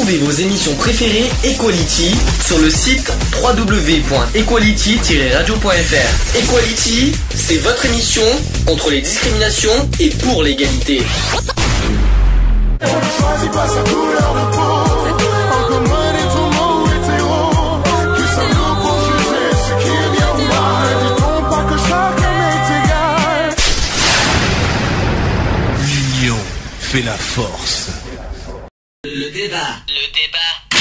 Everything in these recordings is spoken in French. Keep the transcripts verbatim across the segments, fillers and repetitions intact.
Retrouvez vos émissions préférées Equality sur le site w w w point equality tiret radio point f r. Equality, c'est votre émission contre les discriminations et pour l'égalité. On ne choisit pas sa couleur de peau. En commun est tout mot hétéro. Qui sommes-nous pour juger ce qui est bien ou mal? Dit-on pas que chacun est égal? L'union fait la force. Le débat. Le débat.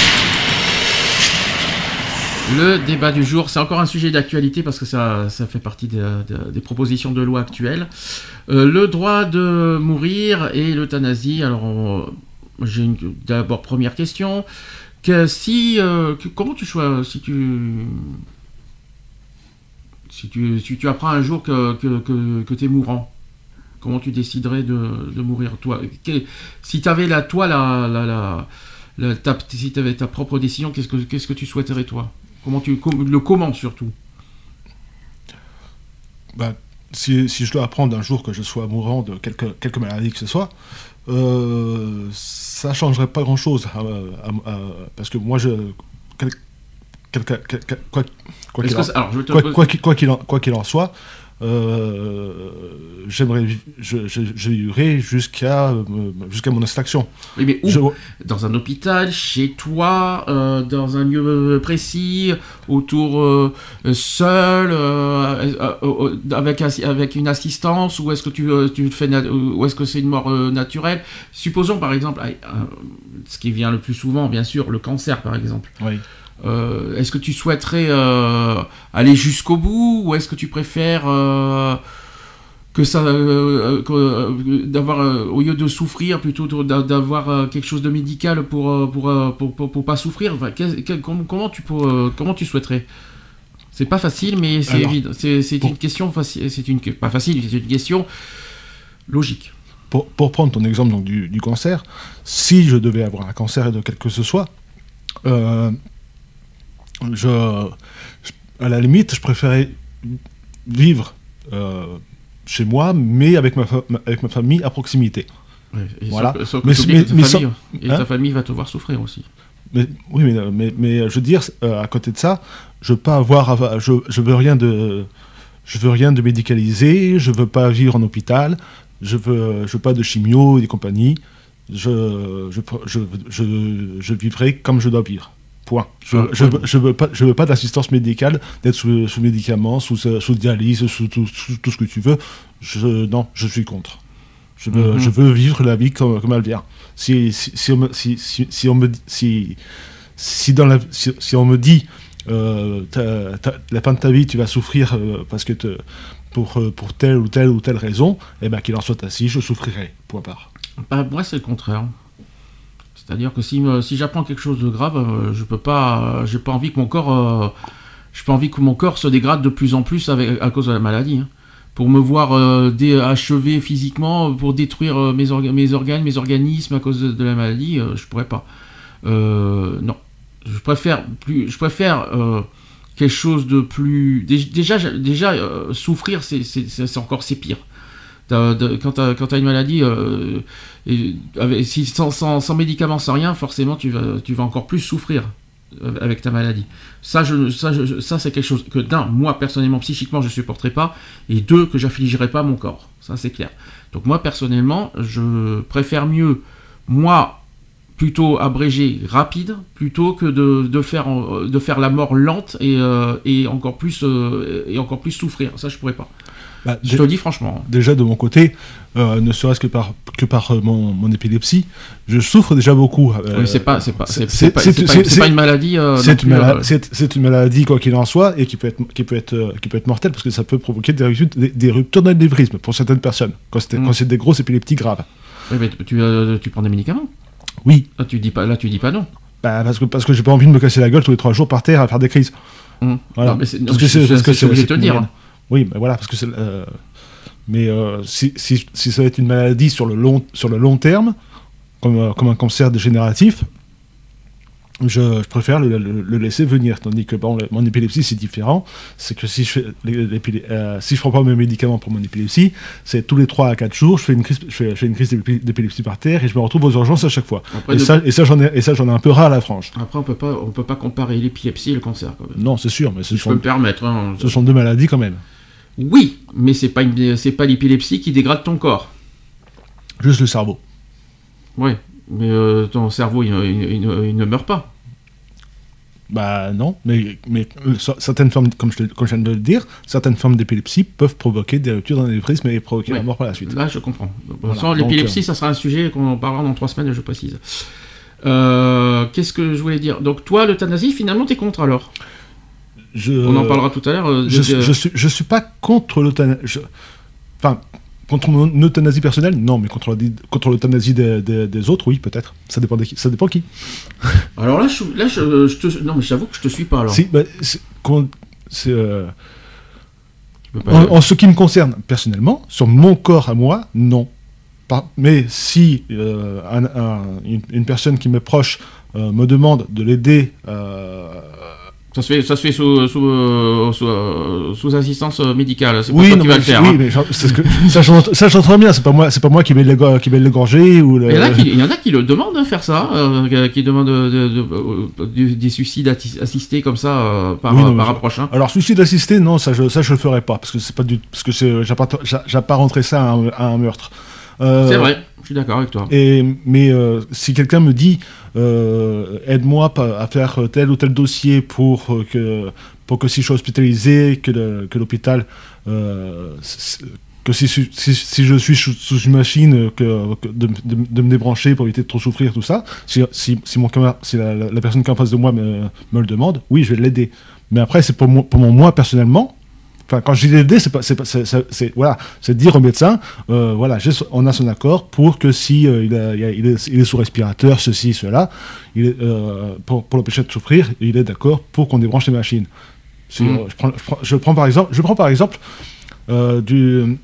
Le débat du jour, c'est encore un sujet d'actualité parce que ça, ça fait partie des, des, des propositions de loi actuelles. Euh, le droit de mourir et l'euthanasie. Alors, on, j'ai une, d'abord première question. Que si, euh, que, comment tu choisis si tu, si tu, si tu apprends un jour que que, que, que tu es mourant, comment tu déciderais de, de mourir toi? que, Si tu avais la toi la la la, la ta, si tu avais ta propre décision, qu'est-ce que qu'est-ce que tu souhaiterais toi? Comment tu le comment surtout? Bah, si, si je dois apprendre un jour que je sois mourant de quelque, quelque maladie que ce soit, euh, ça ne changerait pas grand-chose. À, à, à, parce que moi, je... Quel, quel, quel, quel, quoi, quoi, qu'il en, que, alors, je quoi, pose... quoi, quoi, qu'il en, quoi qu'il en soit, euh, j'aimerais, je, je, je vivrai jusqu'à, jusqu'à mon extinction. Oui, mais où? Je... Dans un hôpital, chez toi, euh, dans un lieu précis, autour, euh, seul, euh, euh, euh, avec, avec une assistance, ou est-ce que tu, euh, tu fais, ou est-ce que c'est une mort euh, naturelle? Supposons par exemple, euh, ce qui vient le plus souvent, bien sûr, le cancer par exemple. Oui. Euh, est-ce que tu souhaiterais euh, aller jusqu'au bout, ou est-ce que tu préfères euh, que ça, euh, que, euh, d'avoir, euh, au lieu de souffrir, plutôt d'avoir euh, quelque chose de médical pour euh, pour, euh, pour, pour, pour pas souffrir? Enfin, quel, quel, comment, comment tu pour, euh, comment tu souhaiterais? C'est pas facile, mais c'est Alors, évident. C'est, c'est pour... une question facile. C'est une pas facile, c'est une question logique. Pour, pour prendre ton exemple donc, du, du cancer, si je devais avoir un cancer de quel que ce soit, euh, Je, je, à la limite, je préférais vivre euh, chez moi, mais avec ma, fa- avec ma famille à proximité. Ouais, et voilà. Sauf, sauf que mais, mais, ta mais famille, sans, et hein ta famille va te voir souffrir aussi. Mais, oui, mais, mais, mais je veux dire, euh, à côté de ça, je veux pas avoir, je, je veux rien de, je veux rien de médicalisé, je veux pas vivre en hôpital, je veux, je veux pas de chimio et compagnie. Je, je, je, je, je vivrai comme je dois vivre. Point. Je, ah, je, ouais. veux, je veux pas, je veux pas d'assistance médicale, d'être sous, sous médicaments, sous, sous dialyse, sous, sous, sous tout ce que tu veux. Je, non, je suis contre. Je veux, mm-hmm. je veux vivre la vie comme, comme elle vient. Si, si, si, on me, si, si, si on me, si, si dans la, si, si on me dit, euh, t'as, t'as, la fin de ta vie, tu vas souffrir euh, parce que te, pour, pour telle ou telle ou telle raison, eh ben qu'il en soit ainsi, je souffrirai. Point barre. Bah, moi, c'est le contraire. C'est-à-dire que si, si j'apprends quelque chose de grave, euh, je peux pas, euh, j'ai pas envie que mon corps, euh, j'ai pas envie que mon corps se dégrade de plus en plus avec, à cause de la maladie. Hein. Pour me voir euh, dé- achevé physiquement, pour détruire euh, mes, orga- mes organes, mes organismes à cause de, de la maladie, euh, je pourrais pas. Euh, non, je préfère plus, je préfère euh, quelque chose de plus. Déjà, déjà euh, souffrir, c'est, c'est, c'est encore c'est pire. T'as, de, quand tu as une maladie, euh, et, avec, si, sans, sans, sans médicaments, sans rien, forcément tu vas, tu vas encore plus souffrir avec ta maladie. Ça, je, ça, je, ça c'est quelque chose que d'un, moi personnellement, psychiquement, je ne supporterai pas, et deux, que j'affligerai pas mon corps. Ça, c'est clair. Donc moi, personnellement, je préfère mieux, moi, plutôt abrégé, rapide, plutôt que de, de, faire, de faire la mort lente et, euh, et, encore plus, euh, et encore plus souffrir. Ça, je pourrais pas. Bah, je te le dis franchement. Déjà de mon côté, euh, ne serait-ce que par, que par euh, mon, mon épilepsie, je souffre déjà beaucoup. Euh, oui, c'est pas, c'est pas, c'est, c'est, c'est, pas, c'est, c'est, pas, c'est, c'est pas une maladie. Euh, c'est, une mala- euh... c'est, c'est une maladie quoi qu'il en soit et qui peut être, qui peut être, euh, qui peut être mortelle parce que ça peut provoquer des ruptures, des, des ruptures d'anévrisme pour certaines personnes quand c'est, mmh. quand c'est des grosses épilepsies graves. Oui, mais tu, euh, tu prends des médicaments. Oui. Là, tu dis pas, là, tu dis pas non. Bah, parce que parce que j'ai pas envie de me casser la gueule tous les trois jours par terre à faire des crises. Mmh. Voilà. Non, mais c'est, parce non, que c'est, je, parce que je suis obligé de te le dire. Hein. Oui, mais voilà, parce que c'est. Euh, mais euh, si, si, si ça va être une maladie sur le long, sur le long terme, comme, euh, comme un cancer dégénératif, je, je préfère le, le, le laisser venir. Tandis que bon, le, mon épilepsie, c'est différent. C'est que si je, fais, euh, si je prends pas mes médicaments pour mon épilepsie, c'est tous les trois à quatre jours, je fais une crise, je fais, je fais une crise d'épilepsie par terre et je me retrouve aux urgences à chaque fois. Après, et, de... ça, et ça, j'en ai, et ça, j'en ai un peu ras à la frange. Après, on peut pas, on peut pas comparer l'épilepsie et le cancer, quand même. Non, c'est sûr, mais ce si sont, je peux me permettre. Hein, ce sont deux maladies quand même. Oui, mais c'est pas une, c'est pas l'épilepsie qui dégrade ton corps. Juste le cerveau. Oui, mais euh, ton cerveau, il, il, il, il ne meurt pas. Bah non, mais, mais euh, certaines formes, comme je, comme je viens de le dire, certaines formes d'épilepsie peuvent provoquer des ruptures d'anévrisme et provoquer ouais. la mort par la suite. Là, je comprends. Voilà. L'épilepsie, euh... ça sera un sujet qu'on parlera dans trois semaines, je précise. Euh, qu'est-ce que je voulais dire? Donc toi, l'euthanasie, finalement, t'es contre alors? je... On en parlera tout à l'heure. Euh, je, de... je, suis, je suis pas contre l'euthanasie. Je... Enfin... Contre mon euthanasie personnelle, non, mais contre, contre l'euthanasie des, des, des autres, oui, peut-être. Ça dépend de qui. Ça dépend qui. Alors là, je, là, je, je te, non, mais j'avoue que je te suis pas alors. Si, bah, c'est, c'est, euh, en, en ce qui me concerne personnellement, sur mon corps à moi, non. Par, mais si euh, un, un, une, une personne qui m'est proche euh, me demande de l'aider. Euh, Ça se fait, ça se fait sous, sous, euh, sous, euh, sous assistance médicale. C'est pas oui, toi non, qui vas le faire. Oui, hein. mais c'est ce que, ça, j'entends, ça, j'entends bien. C'est pas moi, c'est pas moi qui vais l'égorger ou. Le... Il y en a qui, il y en a qui le demandent de faire ça, euh, qui demandent de, de, de, de, des suicides assistés comme ça euh, par, oui, non, par approche. Hein. Alors suicide assisté, non, ça, je, ça, je le ferai pas parce que c'est pas du, parce que c'est, j'apparenterai ça à un, à un meurtre. Euh, c'est vrai, je suis d'accord avec toi. Et, mais euh, si quelqu'un me dit euh, aide-moi à faire tel ou tel dossier pour que, pour que si je suis hospitalisé, que, le, que l'hôpital, euh, que si, si, si je suis sous une machine, que, que de, de, de me débrancher pour éviter de trop souffrir, tout ça, si, si, si, mon camarade, si la, la personne qui est en face de moi me, me le demande, oui, je vais l'aider. Mais après, c'est pour, mon, pour mon moi personnellement. Enfin, quand je dis l'aider, c'est pas, c'est pas, c'est, c'est, c'est, voilà, c'est de dire au médecin, euh, voilà, j'ai, on a son accord pour que si euh, il, a, il, a, il, est, il est sous respirateur, ceci, cela, il est, euh, pour, pour l'empêcher de souffrir, il est d'accord pour qu'on débranche les machines. Si, mmh. euh, je, prends, je, prends, je prends par exemple, je prends par exemple euh, du,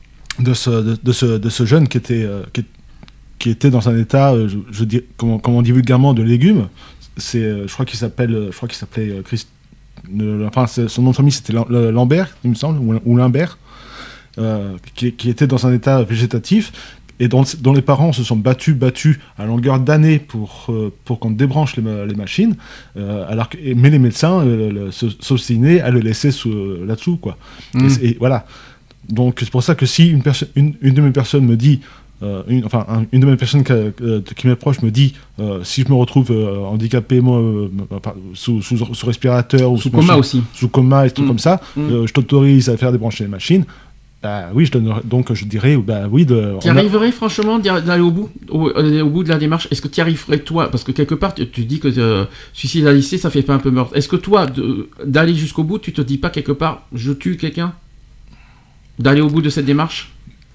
de ce, de, de ce, de ce jeune qui était, euh, qui, qui était dans un état, euh, je, je dis, comme, comme on dit vulgairement, de légumes. C'est, euh, je crois qu'il s'appelle, je crois qu'il s'appelait euh, Christ. Le, enfin, son nom de famille c'était Lambert, il me semble, ou, ou Limbert, euh, qui, qui était dans un état végétatif et dont, dont les parents se sont battus, battus à longueur d'années pour, euh, pour qu'on débranche les, les machines, euh, alors que, mais les médecins euh, s'obstinaient à le laisser sous, euh, là-dessous, quoi. Mmh. Et, et voilà. Donc c'est pour ça que si une, perso- une, une de mes personnes me dit Euh, une, enfin, un, une de mes personnes qui, euh, qui m'est proche me dit euh, si je me retrouve euh, handicapé, moi, euh, sous, sous, sous respirateur ou sous coma machine, aussi, sous coma et tout mmh. comme ça, mmh. euh, je t'autorise à faire débrancher les machines. Bah oui, je donnerai, donc je dirais bah oui. De, tu arriverais a... franchement d'aller au bout, au, au bout de la démarche. Est-ce que tu y arriverais toi, parce que quelque part tu, tu dis que euh, suicide assisté ça fait pas un peu meurtre. Est-ce que toi de, d'aller jusqu'au bout, tu te dis pas quelque part je tue quelqu'un, d'aller au bout de cette démarche?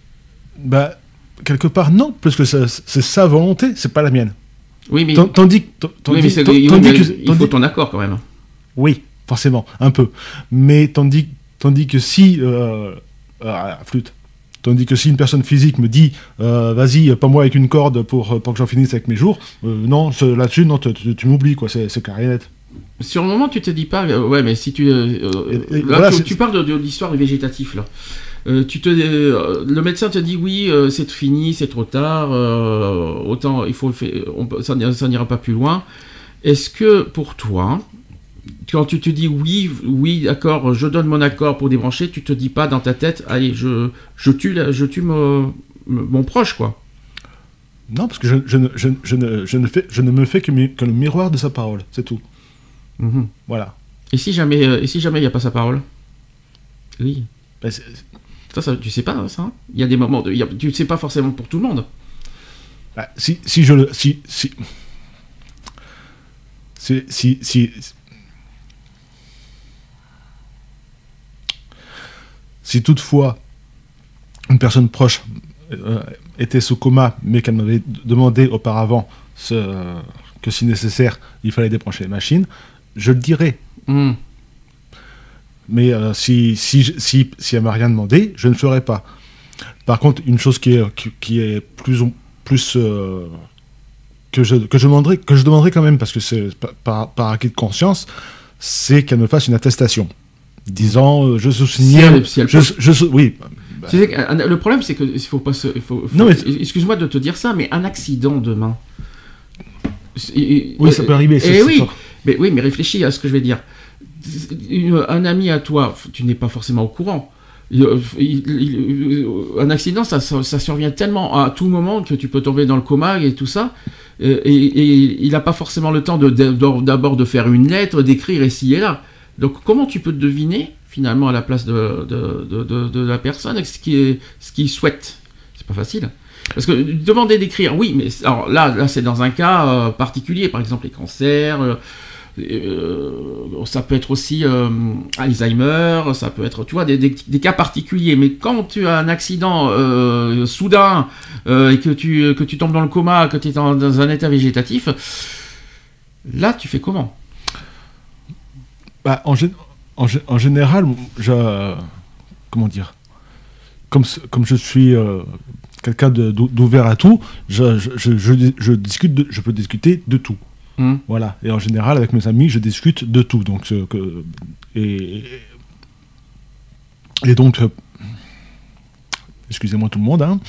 Bah quelque part, non, parce que c'est, c'est sa volonté, c'est pas la mienne. Oui, mais... Tandis, oui, mais c'est, tandis, oui, mais que... Il faut tandis, ton accord, quand même. Oui, forcément, un peu. Mais tandis, tandis que si... Euh, euh, flûte. Tandis que si une personne physique me dit euh, vas-y, pas moi avec une corde pour, pour que j'en finisse avec mes jours, euh, non, là-dessus, non, tu, tu, tu m'oublies, quoi, c'est, c'est carré net. Sur le moment, tu te dis pas... Euh, ouais, mais si tu... Euh, et, et, là, voilà, tu, tu parles de, de l'histoire du végétatif, là. Euh, tu te, euh, le médecin te dit oui, euh, c'est fini, c'est trop tard, euh, autant il faut le faire, on, ça, ça n'ira pas plus loin. Est-ce que pour toi, quand tu te dis oui, oui, d'accord, je donne mon accord pour débrancher, tu te dis pas dans ta tête, allez, je, je tue, je tue mon, mon proche, quoi. Non, parce que je, je, je, je, ne, je, ne, fais, je ne me fais que, mi- que le miroir de sa parole, c'est tout. Mmh. Voilà. Et si jamais, euh, et si jamais il n'y a pas sa parole? Oui. Ben c'est... Ça, ça, tu sais pas ça. Il y a des moments, de, il y a, tu sais pas forcément pour tout le monde. Bah, si, si je le, si, si, si, si, si, si toutefois une personne proche euh, était sous coma, mais qu'elle m'avait demandé auparavant ce, euh, que si nécessaire, il fallait débrancher les machines, je le dirais. Mmh. Mais euh, si, si, si, si elle m'a rien demandé, je ne le ferai pas. Par contre, une chose qui est, qui, qui est plus, plus, euh, que je, que je demanderai, que je demanderai quand même, parce que c'est par, par, par acquis de conscience, c'est qu'elle me fasse une attestation. Disant, euh, je sous-signe. Si elle- si elle je, peut- je, sou- oui. Bah, Tu sais que, euh, le problème, c'est que il faut pas se. il faut- faut- Non, mais- excuse-moi de te dire ça, mais un accident demain. C'est- Oui, ça peut arriver, c'est- Eh c'est oui, fort. mais oui, mais réfléchis à ce que je vais dire. Une- un ami à toi, tu n'es pas forcément au courant. Il- il- il- un accident, ça, ça, ça survient tellement à tout moment que tu peux tomber dans le coma et tout ça. Et, et- et il n'a pas forcément le temps de, de- d'abord de faire une lettre, d'écrire ici et là. Donc comment tu peux deviner finalement à la place de, de, de, de, de la personne ce qui est, ce qu'il souhaite? C'est pas facile. Parce que demander d'écrire, oui, mais alors là, là c'est dans un cas euh, particulier, par exemple les cancers. Euh, Euh, ça peut être aussi euh, Alzheimer, ça peut être, tu vois, des, des, des cas particuliers. Mais quand tu as un accident euh, soudain euh, et que tu, que tu tombes dans le coma, que tu es dans, dans un état végétatif, là, tu fais comment? Bah, en, gé- en, gé- en général, je, comment dire, comme, c- comme je suis euh, quelqu'un de- d'ou- d'ouvert à tout, je, je, je, je, je discute de- je peux discuter de tout. Mmh. Voilà. Et en général, avec mes amis, je discute de tout. Donc, euh, que, et, et donc, euh, excusez-moi tout le monde, hein.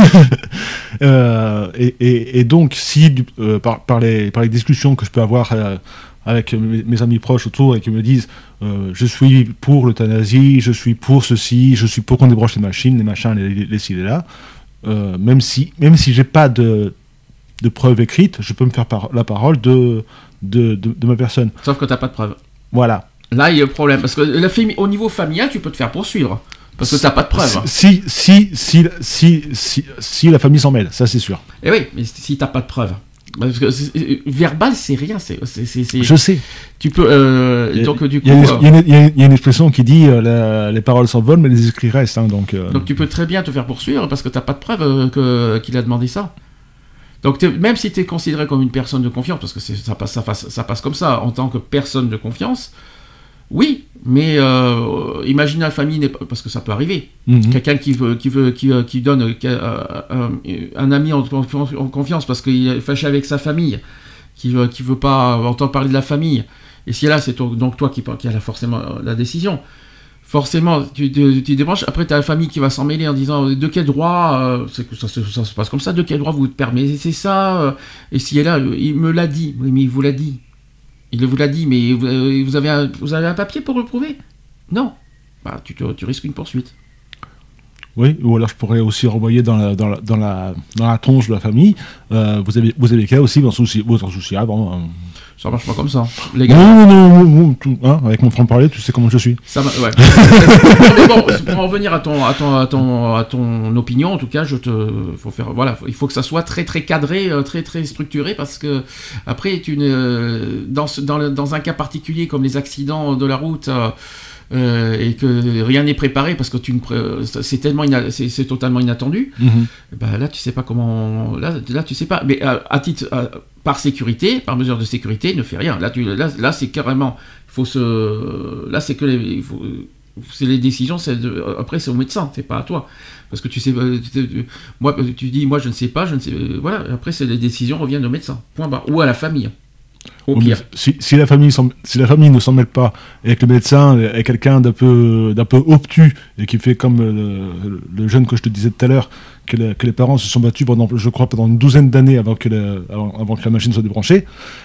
Euh, et, et, et donc, si du- euh, par, par, les, par les discussions que je peux avoir euh, avec mes, mes amis proches autour et qui me disent euh, je suis pour l'euthanasie, je suis pour ceci, je suis pour qu'on débranche les machines, les machins, les, les, les ci, les là, euh, même si, même si j'ai pas de de preuves écrites, je peux me faire par- la parole de, de, de, de ma personne. Sauf que tu n'as pas de preuve. Voilà. Là, il y a le problème. Parce que la fami- au niveau familial, tu peux te faire poursuivre. Parce que tu n'as pas de preuve. Si, si, si, si, si, si la famille s'en mêle, ça c'est sûr. Et oui, mais si tu n'as pas de preuve. Parce que c'est- c'est- verbal, c'est rien. C'est, c'est, c'est, c'est- Je sais. Tu peux. Euh, Il y a- donc, du coup. il y a une- euh, il y a une- il y a une- il y a une expression qui dit euh, la- les paroles s'envolent, mais les écrits restent. Hein, donc, euh, Donc tu peux très bien te faire poursuivre parce que tu n'as pas de preuve euh, que, qu'il a demandé ça. Donc t'es- même si tu es considéré comme une personne de confiance, parce que c'est, ça, passe, ça, passe, ça passe comme ça, en tant que personne de confiance, oui, mais euh, imagine la famille, n'est pas, parce que ça peut arriver, mhm. quelqu'un qui, veut, qui, veut, qui, euh, qui donne euh, un, un ami en, en confiance parce qu'il est fâché avec sa famille, qui ne veut, qui veut pas entendre parler de la famille, et si là c'est toi, donc toi qui, qui a la, forcément la décision. Forcément, tu, tu, tu débranches. Après, tu as la famille qui va s'en mêler en disant de quel droit, euh, c'est que ça, ça, ça se passe comme ça, de quel droit vous permettez ça euh, et si elle là, il me l'a dit. Oui, mais il vous l'a dit. Il vous l'a dit, mais vous, euh, vous, avez un, vous avez un papier pour le prouver? Non. Bah, tu, te- tu risques une poursuite. Oui, ou alors je pourrais aussi renvoyer dans la, dans la, dans la, dans la tronche de la famille. Euh, vous avez, vous avez qu'à aussi vous en soucier, vous en soucier avant. hein. Ça marche pas comme ça, les gars. Non, non, non, non, tout, hein, avec mon franc-parler, tu sais comment je suis. Ça va, ouais. Mais bon, pour en revenir à ton, à ton, à ton, à ton opinion, en tout cas, je te, faut faire, voilà, il faut que ça soit très, très cadré, euh, très, très structuré, parce que après, tu ne, dans, ce, dans, le- dans un cas particulier comme les accidents de la route. Euh, euh, et que rien n'est préparé parce que tu ne pré- c'est tellement ina- c'est, c'est totalement inattendu. Mhm. Bah là tu sais pas comment là là tu sais pas mais à, à titre à- par sécurité, par mesure de sécurité, ne fais rien. Là tu là, là c'est carrément il faut se là c'est que les, il faut c'est les décisions, c'est de, après c'est au médecin, c'est pas à toi parce que tu sais euh, tu, tu- moi tu dis moi je ne sais pas, je ne sais euh, voilà, après c'est les décisions reviennent au médecin. Point barre, ou à la famille. Au Oui, pire. mais Si, si, la famille s'en- si la famille ne s'en mêle pas et que le médecin est quelqu'un d'un peu, d'un peu obtus et qui fait comme le, le jeune que je te disais tout à l'heure, que, le- que les parents se sont battus pendant, je crois, pendant une douzaine d'années avant que, le- avant, avant que la machine soit débranchée,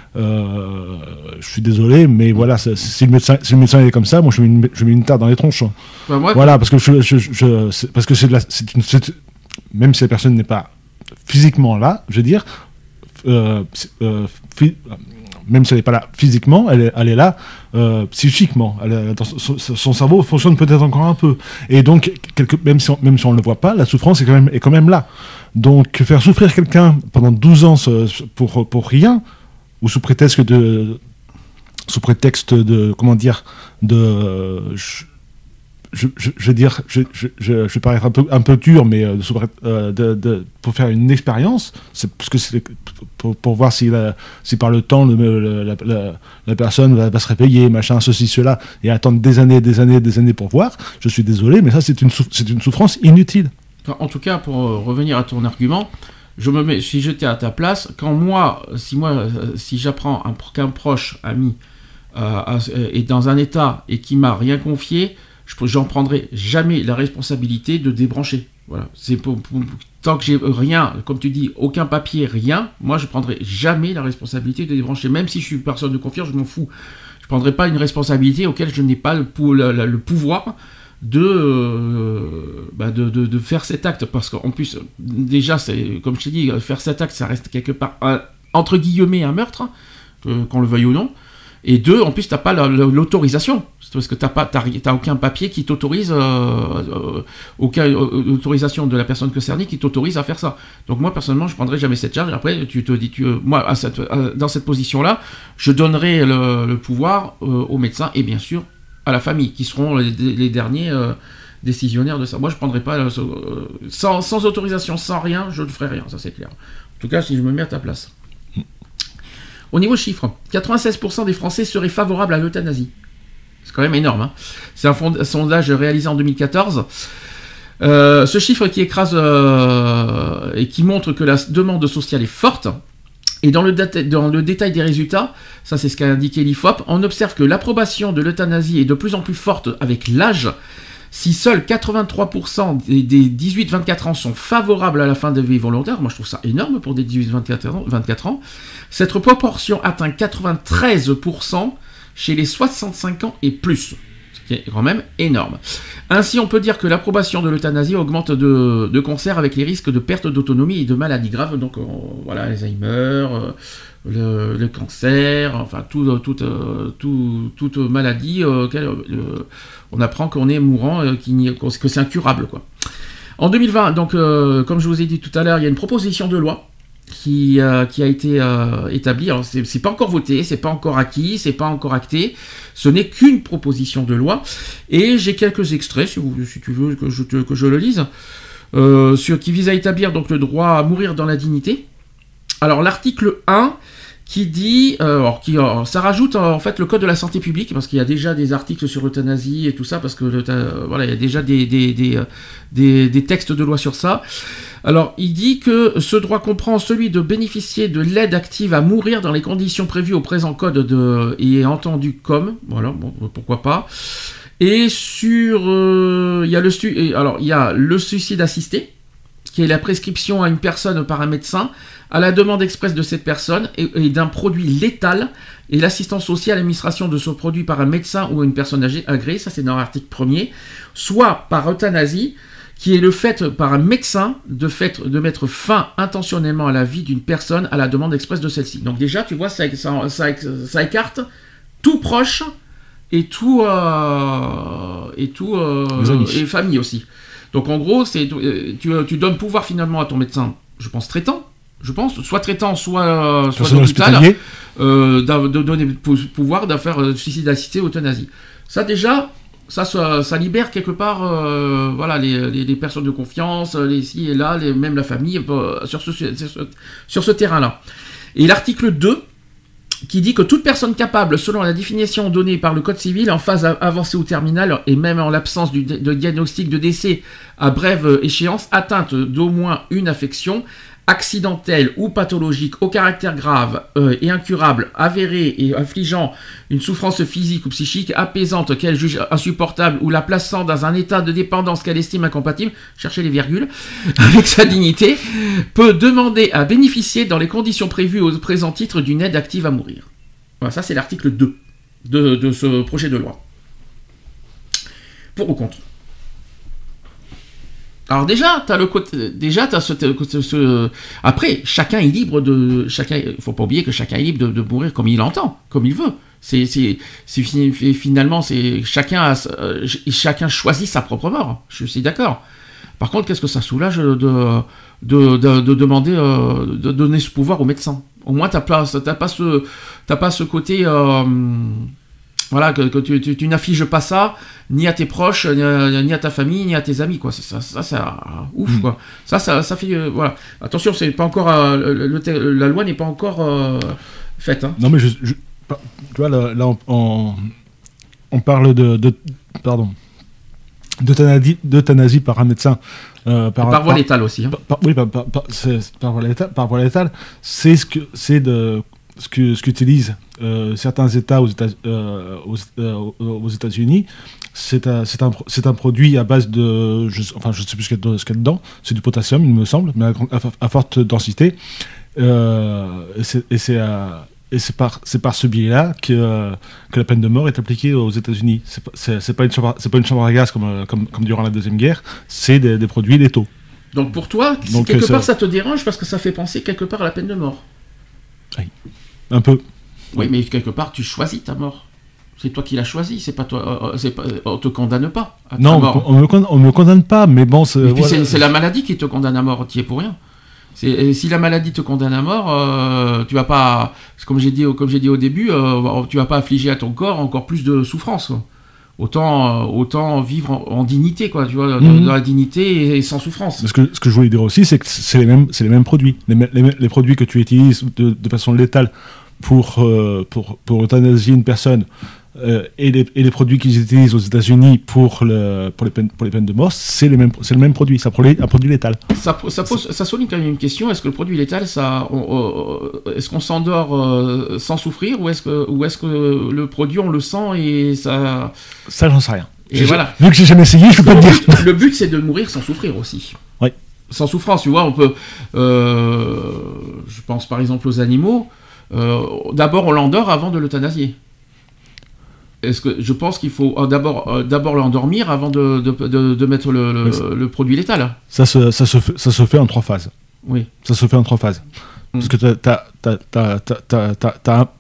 euh, je suis désolé, mais voilà, c'est- si le médecin, si le médecin est comme ça, moi je mets une, je mets une tarte dans les tronches. Enfin, moi, Voilà, parce que je, je, je- je- c'est- parce que c'est de la, c'est une, c'est- même si la personne n'est pas physiquement là, je veux dire, euh, c'est- euh, phy- même si elle n'est pas là physiquement, elle est, elle est là euh, psychiquement. Elle est- dans son, son- son cerveau fonctionne peut-être encore un peu. Et donc, quelque, même si on même si on ne le voit pas, la souffrance est quand même, est quand même là. Donc, faire souffrir quelqu'un pendant douze ans ce- pour, pour rien, ou sous prétexte de... Sous prétexte de... Comment dire de... je, je, je, je veux dire, je, je, je, je vais paraître un peu, un peu dur, mais euh, sous pré- euh, de, de, pour faire une expérience, c'est parce que c'est pour, pour voir si, la, si par le temps le, le- la, la, la personne va, va se réveiller, machin, ceci, cela, et attendre des années, des années, des années pour voir. Je suis désolé, mais ça c'est une, souf- c'est une souffrance inutile. Enfin, en tout cas, pour euh, revenir à ton argument, je me mets, si j'étais à ta place, quand moi, si moi, si j'apprends un, qu'un proche ami euh, est dans un état et qui m'a rien confié, je, j'en prendrai jamais la responsabilité de débrancher. Voilà, c'est pour, pour, tant que j'ai rien, comme tu dis, aucun papier, rien, moi je prendrai jamais la responsabilité de débrancher, même si je suis personne de confiance, je m'en fous. Je prendrai pas une responsabilité auquel je n'ai pas le, le, le pouvoir de, euh, bah de, de, de faire cet acte, parce qu'en plus, déjà, c'est, comme je t'ai dit, faire cet acte, ça reste quelque part, un, entre guillemets, un meurtre, hein, qu'on le veuille ou non. Et deux, en plus, t'as pas la, la, l'autorisation, c'est parce que t'as pas, t'as, t'as aucun papier qui t'autorise, euh, euh, aucune euh, autorisation de la personne concernée qui t'autorise à faire ça. Donc moi, personnellement, je prendrai jamais cette charge. Après, tu te dis, tu, moi, à cette, à, dans cette position-là, je donnerai le, le pouvoir euh, aux médecins et bien sûr à la famille, qui seront les, les derniers euh, décisionnaires de ça. Moi, je prendrai pas euh, sans, sans autorisation, sans rien, je ne ferai rien, ça c'est clair. En tout cas, si je me mets à ta place. Au niveau chiffre, quatre-vingt-seize pour cent des Français seraient favorables à l'euthanasie. C'est quand même énorme. Hein. C'est un, fond, un sondage réalisé en deux mille quatorze. Euh, ce chiffre qui écrase euh, et qui montre que la demande sociale est forte. Et dans le, data, dans le détail des résultats, ça c'est ce qu'a indiqué l'I F O P, on observe que l'approbation de l'euthanasie est de plus en plus forte avec l'âge. Si seuls quatre-vingt-trois pour cent des, des dix-huit vingt-quatre ans sont favorables à la fin de vie volontaire, moi je trouve ça énorme pour des dix-huit vingt-quatre ans, cette proportion atteint quatre-vingt-treize pour cent chez les soixante-cinq ans et plus, ce qui est quand même énorme. Ainsi, on peut dire que l'approbation de l'euthanasie augmente de, de concert avec les risques de perte d'autonomie et de maladies graves, donc euh, voilà, Alzheimer, euh, le, le cancer, enfin tout, tout, euh, tout, toute maladie euh, qu'elle, euh, on apprend qu'on est mourant, euh, que c'est incurable, quoi. En deux mille vingt, donc, euh, comme je vous ai dit tout à l'heure, il y a une proposition de loi qui, euh, qui a été euh, établie. Alors, c'est, c'est pas encore voté, c'est pas encore acquis, c'est pas encore acté. Ce n'est qu'une proposition de loi. Et j'ai quelques extraits, si, vous, si tu veux que je, te, que je le lise, euh, sur, qui vise à établir donc, le droit à mourir dans la dignité. Alors, l'article un... qui dit, euh, alors, qui, alors, ça rajoute en fait le code de la santé publique, parce qu'il y a déjà des articles sur l'euthanasie et tout ça, parce que euh, voilà, il y a déjà des, des, des, des, des textes de loi sur ça. Alors, il dit que ce droit comprend celui de bénéficier de l'aide active à mourir dans les conditions prévues au présent code de, et est entendu comme, voilà, bon, pourquoi pas. Et sur, euh, il y a le, alors, il y a le suicide assisté, qui est la prescription à une personne par un médecin, à la demande expresse de cette personne et, et d'un produit létal, et l'assistance sociale à l'administration de ce produit par un médecin ou une personne âgée agréée, ça c'est dans l'article premier, soit par euthanasie, qui est le fait par un médecin de, fait, de mettre fin intentionnellement à la vie d'une personne à la demande expresse de celle-ci. Donc déjà, tu vois, ça, ça, ça, ça écarte tout proche et tout, euh, et tout euh, et famille aussi. Donc en gros, c'est, tu, tu donnes pouvoir finalement à ton médecin, je pense traitant, je pense, soit traitant, soit, soit d'hôpital, euh, de donner pouvoir de faire euh, suicide assisté, euthanasie. Ça déjà, ça, ça, ça libère quelque part euh, voilà, les, les, les personnes de confiance, les ci et là, les, même la famille, euh, sur ce, sur ce, sur ce terrain-là. Et l'article deux, qui dit que toute personne capable, selon la définition donnée par le Code civil, en phase avancée ou terminale, et même en l'absence du, de diagnostic de décès à brève échéance, atteinte d'au moins une affection, accidentelle ou pathologique au caractère grave euh, et incurable, avérée et infligeant une souffrance physique ou psychique apaisante qu'elle juge insupportable ou la plaçant dans un état de dépendance qu'elle estime incompatible, cherchez les virgules, avec sa dignité, peut demander à bénéficier dans les conditions prévues au présent titre d'une aide active à mourir. Voilà, ça c'est l'article deux de, de ce projet de loi. Pour ou contre ? Alors déjà, t'as le côté, déjà t'as ce, ce, ce, après chacun est libre de, chacun, faut pas oublier que chacun est libre de, de mourir comme il entend, comme il veut. C'est, c'est, c'est finalement, c'est chacun, a, chacun choisit sa propre mort. Je suis d'accord. Par contre, qu'est-ce que ça soulage de, de, de, de demander, euh, de donner ce pouvoir au médecin. Au moins t'as pas, t'as pas ce, t'as pas ce côté. Euh, Voilà, que, que tu, tu, tu n'affiches pas ça, ni à tes proches, ni à, ni à ta famille, ni à tes amis, quoi. Ça, ça, ça, uh, ouf, quoi. Ça, ça, ça fait, euh, voilà. Attention, c'est pas encore, euh, le, le, la loi n'est pas encore euh, faite. Hein. Non, mais je, je, tu vois, là, là on, on, on parle de, de, pardon, d'euthanasie, d'euthanasie par un médecin. Euh, par, par voie létale aussi. Hein. Par, par, oui, par, par, par, par voie létale, par voie létale, c'est ce que c'est de ce que ce qu'utilisent euh, certains États aux États euh, aux, euh, aux États-Unis. C'est un c'est un c'est un produit à base de je, enfin je sais plus ce qu'il y a, ce qu'il y a dedans. C'est du potassium, il me semble, mais à, à, à forte densité. Euh, et c'est et c'est à Et c'est par, c'est par ce biais-là que, euh, que la peine de mort est appliquée aux États-Unis. C'est, c'est, c'est, pas, une chambre, c'est pas une chambre à gaz comme, comme, comme durant la Deuxième Guerre, c'est des, des produits létaux. Donc pour toi, Donc, quelque ça... part ça te dérange parce que ça fait penser quelque part à la peine de mort. Oui, un peu. Oui, mais quelque part tu choisis ta mort. C'est toi qui l'as choisi, c'est pas toi, euh, c'est pas, on te condamne pas à ta non, mort. on me, on me condamne pas, mais bon... C'est, Et puis voilà. c'est, c'est la maladie qui te condamne à mort, tu y es pour rien. C'est, si la maladie te condamne à mort, euh, tu vas pas, comme j'ai dit, comme j'ai dit au début, euh, tu vas pas affliger à ton corps encore plus de souffrance. Quoi. Autant, euh, autant vivre en, en dignité, quoi, tu vois, mmh. dans la dignité et, et sans souffrance. Ce que, ce que je voulais dire aussi, c'est que c'est les mêmes, c'est les mêmes produits. Les, les, les produits que tu utilises de, de façon létale pour, euh, pour, pour euthanasier une personne, Euh, et, les, et les produits qu'ils utilisent aux États-Unis pour, le, pour, les peines, pour les peines de mort, c'est, les mêmes, c'est le même produit, c'est un produit, un produit létal. Ça, ça, pose, ça souligne quand même une question, est-ce que le produit létal, ça, on, on, est-ce qu'on s'endort euh, sans souffrir, ou est-ce, que, ou est-ce que le produit, on le sent et ça... Ça, j'en sais rien. Et j'ai, voilà. Vu que j'ai jamais essayé, je peux pas te dire. Le but, c'est de mourir sans souffrir aussi. Oui. Sans souffrance, tu vois, on peut... Euh, je pense par exemple aux animaux, euh, d'abord on l'endort avant de l'euthanasier. Est-ce que je pense qu'il faut euh, d'abord, euh, d'abord l'endormir avant de, de, de, de mettre le, le, oui, le produit létal. Ça se, ça, se fait, ça se fait en trois phases. Oui. Ça se fait en trois phases. Mm. Parce que t'as, t'as, t'as, t'as, t'as, t'as, t'as un,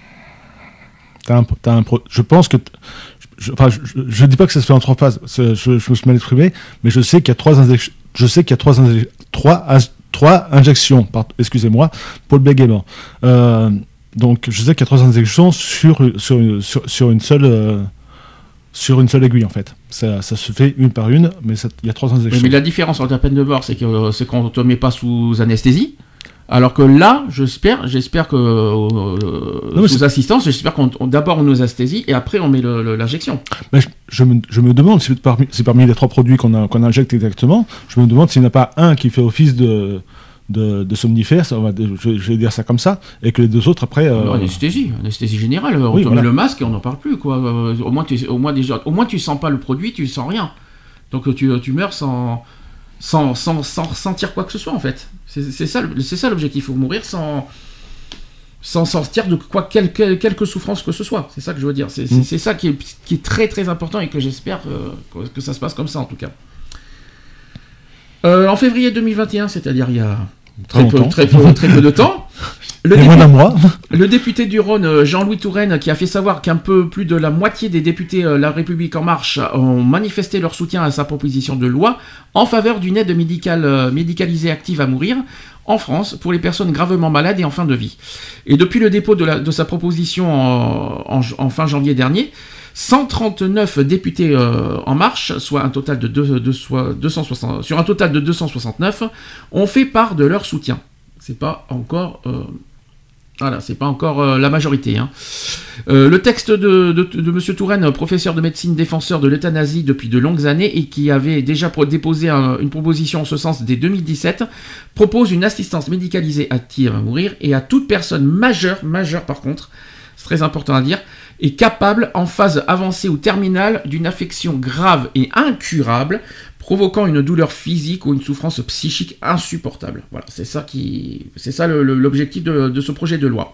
t'as un, t'as un pro, je pense que, je, enfin, je, je dis pas que ça se fait en trois phases. Je, je me suis mal exprimé, mais je sais qu'il y a trois injections. Je sais qu'il y a trois, injec- trois, trois injections. Pardon, excusez-moi pour le bégaiement. Euh, Donc, je sais qu'il y a trois injections sur, sur, sur, sur, une, seule, euh, sur une seule aiguille, en fait. Ça, ça se fait une par une, mais ça, il y a trois injections. Oui, mais la différence entre la peine de mort, c'est, que, c'est qu'on ne te met pas sous anesthésie. Alors que là, j'espère, j'espère que euh, non, sous c'est... assistance, j'espère qu'on on, d'abord on nous anesthésie et après on met le, le, l'injection. Mais je, je, me, je me demande si parmi, si parmi les trois produits qu'on, a, qu'on injecte exactement, je me demande s'il n'y en a pas un qui fait office de... De, de somnifères, ça va, je, je vais dire ça comme ça, et que les deux autres après. Euh... Non, anesthésie, anesthésie générale. On oui, te voilà. met le masque et on n'en parle plus, quoi. Euh, au moins, tu, au moins déjà, au moins tu sens pas le produit, tu sens rien. Donc tu, tu meurs sans, sans, sans, sans ressentir quoi que ce soit en fait. C'est, c'est ça, c'est ça l'objectif. Il faut mourir sans, sans sortir de quoi quelque, quelque souffrance que ce soit. C'est ça que je veux dire. C'est, c'est, mm. c'est ça qui est, qui est très très important et que j'espère euh, que ça se passe comme ça en tout cas. Euh, en février deux mille vingt et un, c'est-à-dire il y a très, peu, très, peu, très peu de temps, le, député, d'un mois. le député du Rhône, Jean-Louis Touraine, qui a fait savoir qu'un peu plus de la moitié des députés euh, La République En Marche ont manifesté leur soutien à sa proposition de loi en faveur d'une aide médicale, euh, médicalisée active à mourir en France pour les personnes gravement malades et en fin de vie. Et depuis le dépôt de, la, de sa proposition en, en, en fin janvier dernier, cent trente-neuf députés euh, En Marche, soit un total de, deux, de soit deux cent soixante, sur un total de deux cent soixante-neuf, ont fait part de leur soutien. C'est pas encore, euh, voilà, c'est pas encore euh, la majorité. Hein. Euh, le texte de, de, de M. Touraine, professeur de médecine, défenseur de l'euthanasie depuis de longues années et qui avait déjà pro- déposé un, une proposition en ce sens dès deux mille dix-sept, propose une assistance médicalisée active à mourir et à toute personne majeure, majeure par contre, c'est très important à dire, est capable, en phase avancée ou terminale, d'une affection grave et incurable, provoquant une douleur physique ou une souffrance psychique insupportable. Voilà, c'est ça qui, c'est ça le, le, l'objectif de, de ce projet de loi.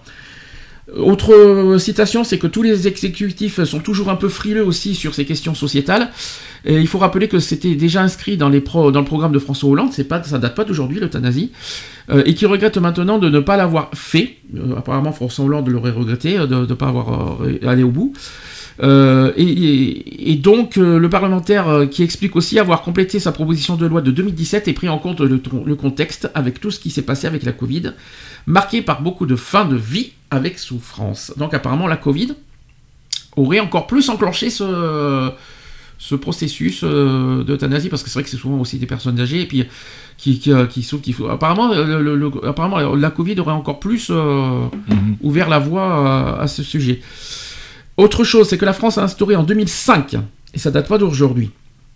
Autre citation, c'est que tous les exécutifs sont toujours un peu frileux aussi sur ces questions sociétales. Et il faut rappeler que c'était déjà inscrit dans, les pro, dans le programme de François Hollande, c'est pas, ça date pas d'aujourd'hui l'euthanasie, euh, et qui regrette maintenant de ne pas l'avoir fait. Euh, apparemment François Hollande l'aurait regretté, de ne pas avoir euh, allé au bout. Euh, et, et, et donc euh, le parlementaire euh, qui explique aussi avoir complété sa proposition de loi de deux mille dix-sept et pris en compte le, le contexte avec tout ce qui s'est passé avec la Covid, marqué par beaucoup de fins de vie avec souffrance. Donc apparemment la Covid aurait encore plus enclenché ce, ce processus euh, d'euthanasie, parce que c'est vrai que c'est souvent aussi des personnes âgées et puis qui, qui, qui souffrent. Qui, apparemment, le, le, le, apparemment la Covid aurait encore plus euh, mm-hmm. ouvert la voie à, à ce sujet. Autre chose, c'est que la France a instauré en deux mille cinq, et ça date pas d'aujourd'hui,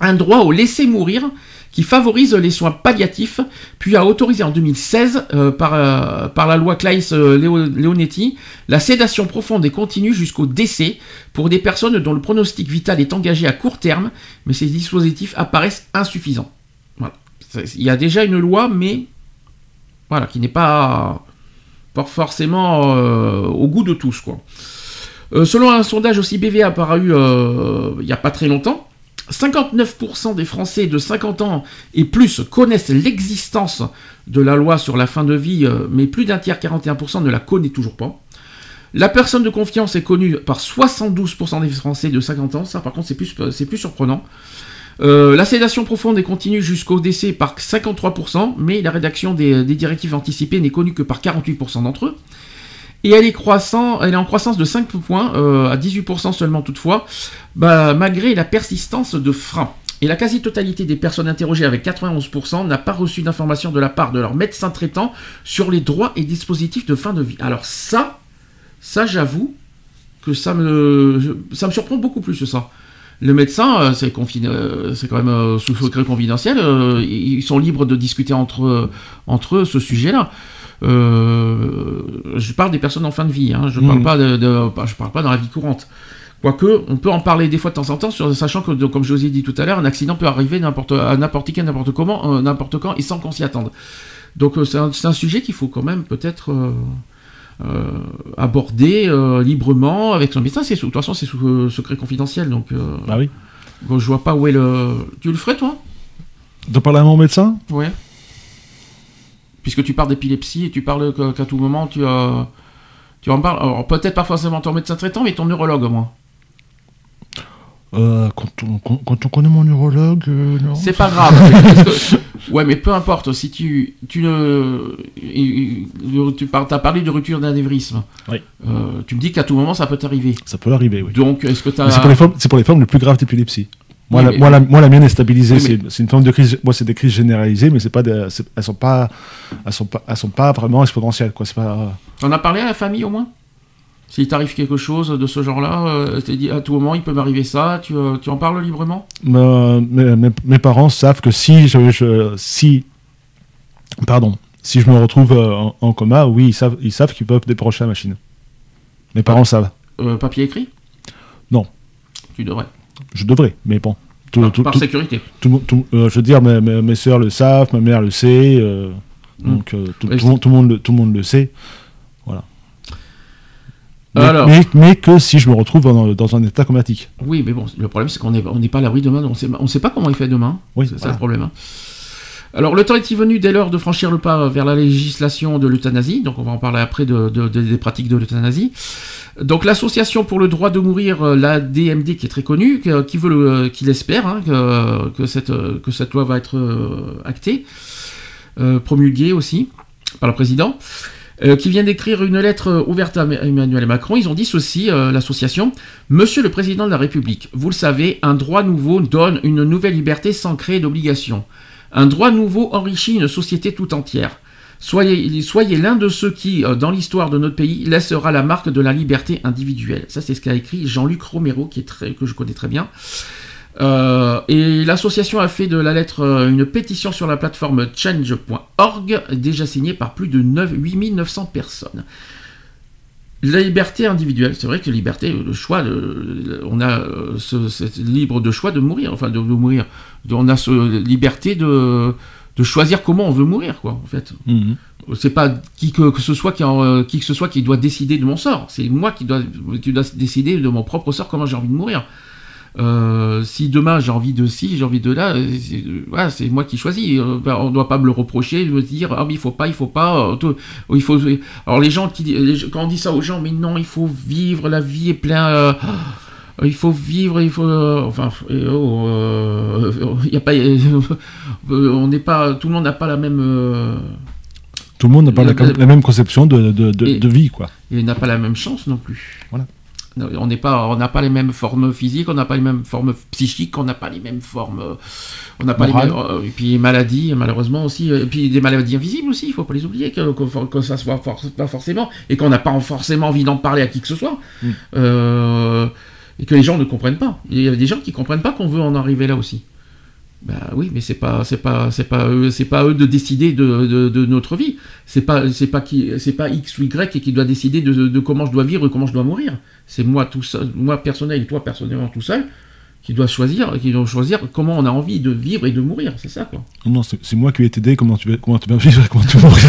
un droit au laisser mourir qui favorise les soins palliatifs, puis a autorisé en deux mille seize, euh, par, euh, par la loi Claes-Leonetti, la sédation profonde et continue jusqu'au décès pour des personnes dont le pronostic vital est engagé à court terme, mais ces dispositifs apparaissent insuffisants. Voilà. Il y a déjà une loi, mais voilà, qui n'est pas, pas forcément euh, au goût de tous, quoi. Euh, selon un sondage aussi B V A apparu euh, il n'y a pas très longtemps, cinquante-neuf pour cent des Français de cinquante ans et plus connaissent l'existence de la loi sur la fin de vie, mais plus d'un tiers, quarante et un pour cent, ne la connaît toujours pas. La personne de confiance est connue par soixante-douze pour cent des Français de cinquante ans, ça par contre c'est plus, c'est plus surprenant. Euh, la sédation profonde est continue jusqu'au décès par cinquante-trois pour cent, mais la rédaction des, des directives anticipées n'est connue que par quarante-huit pour cent d'entre eux. Et elle est, croissant, elle est en croissance de cinq points, euh, à dix-huit pour cent seulement toutefois, bah, malgré la persistance de freins. Et la quasi-totalité des personnes interrogées, avec quatre-vingt-onze pour cent, n'a pas reçu d'informations de la part de leur médecin traitant sur les droits et dispositifs de fin de vie. Alors ça, ça j'avoue que ça me, ça me surprend beaucoup plus que ça. Le médecin, euh, c'est, confine, euh, c'est quand même euh, sous secret confidentiel, euh, ils sont libres de discuter entre, euh, entre eux ce sujet-là. Euh, je parle des personnes en fin de vie, hein. je parle mmh. pas de, de, je parle pas dans la vie courante. Quoique, on peut en parler des fois de temps en temps, sur, sachant que, comme je vous ai dit tout à l'heure, un accident peut arriver n'importe, à n'importe qui, n'importe comment, euh, n'importe quand, et sans qu'on s'y attende. Donc euh, c'est, un, c'est un sujet qu'il faut quand même peut-être euh, euh, aborder euh, librement avec son médecin. C'est sous, de toute façon, c'est sous euh, secret confidentiel, donc. Euh, ah oui. Bon, je vois pas où est le. Tu le ferais toi ? De parler à mon médecin ? Ouais. Puisque tu parles d'épilepsie et tu parles qu'à tout moment tu, euh, tu en parles. Alors peut-être pas forcément ton médecin traitant, mais ton neurologue au moins. Euh, quand, on, quand, quand on connaît mon neurologue, euh, non. C'est pas grave. que, ouais, mais peu importe. Si tu, tu ne, tu parles, t'as parlé de rupture d'anévrisme. Oui. Euh, tu me dis qu'à tout moment ça peut t'arriver. Ça peut arriver, oui. Donc est-ce que t'as. C'est pour les formes, c'est pour les formes les plus graves d'épilepsie. Moi, oui, la, mais, moi, la, moi, la mienne est stabilisée. Oui, c'est, mais, c'est une forme de crise. Moi, c'est des crises généralisées, mais c'est pas des, c'est, elles sont pas, elles sont pas, elles sont pas vraiment exponentielles, quoi. C'est pas. T'en as parlé à la famille au moins ? S'il t'arrive quelque chose de ce genre-là, euh, t'es dit à tout moment il peut m'arriver ça. Tu, euh, tu en parles librement ? Me, mes, mes, mes parents savent que si je, je, si, pardon, si je me retrouve en, en coma, oui, ils savent, ils savent qu'ils peuvent débrancher la machine. Mes parents savent. Euh, papier écrit ? Non. Tu devrais. Je devrais, mais bon. Tout, par tout, par tout, sécurité. Tout, tout, euh, je veux dire, mes, mes, mes soeurs le savent, ma mère le sait, euh, mmh. donc euh, tout, tout, tout, tout, le monde, tout le monde le sait. Voilà. Mais, Alors, mais, mais que si je me retrouve dans, dans un état comatique. Oui, mais bon, le problème c'est qu'on n'est on n'est pas à l'abri demain, on sait, on sait pas comment il fait demain. Oui, c'est voilà. ça le problème. Hein. Alors, le temps est-il venu dès lors de franchir le pas vers la législation de l'euthanasie. Donc, on va en parler après de, de, de, des pratiques de l'euthanasie. Donc, l'association pour le droit de mourir, l'A D M D, qui est très connue, qui veut, le, qui l'espère, hein, que, que cette que cette loi va être euh, actée, euh, promulguée aussi par le président, euh, qui vient d'écrire une lettre ouverte à Emmanuel Macron. Ils ont dit ceci, euh, l'association: Monsieur le Président de la République, vous le savez, un droit nouveau donne une nouvelle liberté sans créer d'obligation. Un droit nouveau enrichit une société tout entière. Soyez, soyez l'un de ceux qui, dans l'histoire de notre pays, laissera la marque de la liberté individuelle. Ça, c'est ce qu'a écrit Jean-Luc Romero, qui est très, que je connais très bien. Euh, et l'association a fait de la lettre une pétition sur la plateforme change point org, déjà signée par plus de huit mille neuf cents personnes. La liberté individuelle, c'est vrai que la liberté, le choix, de, on a ce, ce libre de choix de mourir, enfin de, de mourir, on a ce liberté de, de choisir comment on veut mourir, quoi, en fait. Mmh. C'est pas qui que, que ce soit qui, en, qui que ce soit qui doit décider de mon sort, c'est moi qui dois, qui dois décider de mon propre sort, comment j'ai envie de mourir. Euh, si demain j'ai envie de ci, j'ai envie de là, c'est, voilà, c'est moi qui choisis. On ne doit pas me le reprocher, me dire ah mais il faut pas, il faut pas. Tout, il faut. Alors les gens qui, les, quand on dit ça aux gens, mais non, il faut vivre, la vie est plein. Euh, il faut vivre, il faut. Euh, enfin, oh, euh, il y a pas. Euh, on n'est pas. Tout le monde n'a pas la même. Euh, tout le monde n'a pas la, la, la même conception de, de, de, et, de vie, quoi. Et n'a pas la même chance non plus. Voilà. On n'est pas, on n'a pas les mêmes formes physiques, on n'a pas les mêmes formes psychiques, on n'a pas les mêmes formes, on n'a pas les mêmes, et puis maladies malheureusement aussi, et puis des maladies invisibles aussi, il faut pas les oublier, que, que, que ça soit for, pas forcément, et qu'on n'a pas forcément envie d'en parler à qui que ce soit, mm. euh, et que les gens ne comprennent pas. Il y a des gens qui comprennent pas qu'on veut en arriver là aussi. Ben oui, mais c'est pas, c'est pas, c'est pas eux, c'est pas eux de décider de, de, de notre vie. C'est pas, c'est pas qui, c'est pas X ou Y qui doit décider de, de comment je dois vivre et comment je dois mourir. C'est moi tout seul, moi personnel et toi personnellement tout seul, qui doit choisir, qui doit choisir comment on a envie de vivre et de mourir. C'est ça, quoi. Non, c'est, c'est moi qui vais t'aider. Comment tu vas, comment tu vas vivre et comment tu vas mourir.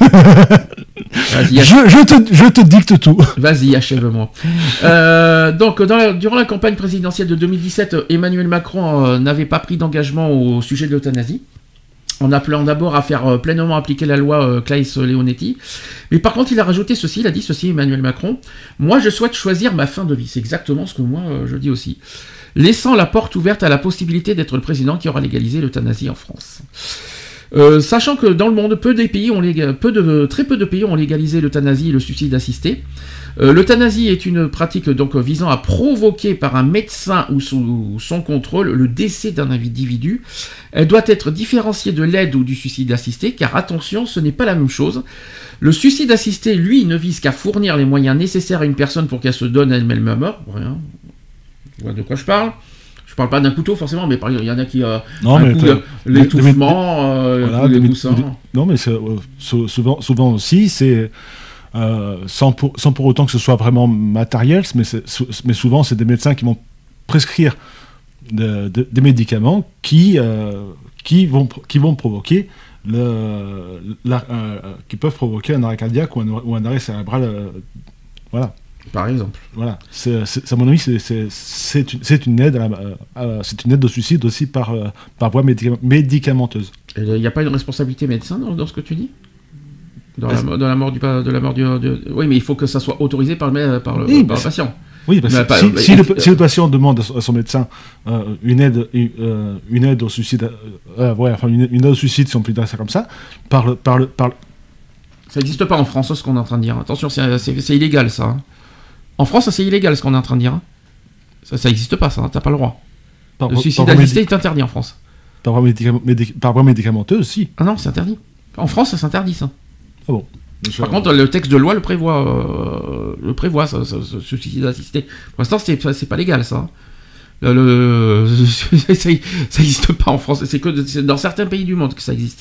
Vas-y, je, je, te, je te dicte tout. Vas-y, achève-moi. Euh, donc, dans la, durant la campagne présidentielle de deux mille dix-sept, Emmanuel Macron euh, n'avait pas pris d'engagement au sujet de l'euthanasie, en appelant d'abord à faire euh, pleinement appliquer la loi euh, Claes-Leonetti. Mais par contre, il a rajouté ceci, il a dit ceci, Emmanuel Macron, « Moi, je souhaite choisir ma fin de vie. » C'est exactement ce que moi, euh, je dis aussi. Laissant la porte ouverte à la possibilité d'être le président qui aura légalisé l'euthanasie en France. Euh, sachant que dans le monde, peu des pays ont léga... peu de... très peu de pays ont légalisé l'euthanasie et le suicide assisté. Euh, l'euthanasie est une pratique donc visant à provoquer par un médecin ou sous son contrôle le décès d'un individu. Elle doit être différenciée de l'aide ou du suicide assisté, car attention, ce n'est pas la même chose. Le suicide assisté, lui, ne vise qu'à fournir les moyens nécessaires à une personne pour qu'elle se donne elle-même la mort. Rien. Tu vois de quoi je parle? Je parle pas d'un couteau forcément, mais par exemple, il y en a qui euh, non, mais coup, euh, l'étouffement, euh, voilà, les de, coussins. de, non, mais c'est, euh, souvent, souvent aussi, c'est euh, sans, pour, sans pour autant que ce soit vraiment matériel, mais, c'est, mais souvent c'est des médecins qui vont prescrire de, de, des médicaments qui, euh, qui, vont, qui vont provoquer le, la, euh, qui peuvent provoquer un arrêt cardiaque ou un, ou un arrêt cérébral. Euh, voilà. Par exemple. Voilà. C'est, c'est, à mon avis, c'est, c'est, c'est, une, c'est une aide à la, à, c'est une aide au suicide aussi par, euh, par voie médica- médicamenteuse. Il n'y a pas une responsabilité médecin dans, dans ce que tu dis dans la, dans la mort du de la mort du, du oui, mais il faut que ça soit autorisé par le par le, oui, par le patient. Oui, parce que pas, si, mais, si, euh, le, si le patient demande à son médecin euh, une aide euh, une aide au suicide, euh, ouais, enfin une, une aide au suicide, si on peut dire ça comme ça, par le par le par le... Ça n'existe pas en France, ce qu'on est en train de dire. Attention, c'est, c'est, c'est illégal ça. Hein. En France, c'est illégal ce qu'on est en train de dire. Hein. Ça, ça n'existe pas, ça. Hein. T'as pas le droit. Par, le suicide assisté médic... est interdit en France. Par voie, médica... médic... par voie médicamenteuse, si. Ah non, c'est interdit. En France, ça s'interdit, ça. Ah bon. Je... Par contre, le texte de loi le prévoit. Euh, le prévoit, ça, ça, ce suicide assisté. Pour l'instant, c'est, c'est pas légal, ça. Le, le... ça n'existe pas en France. C'est que c'est dans certains pays du monde que ça existe.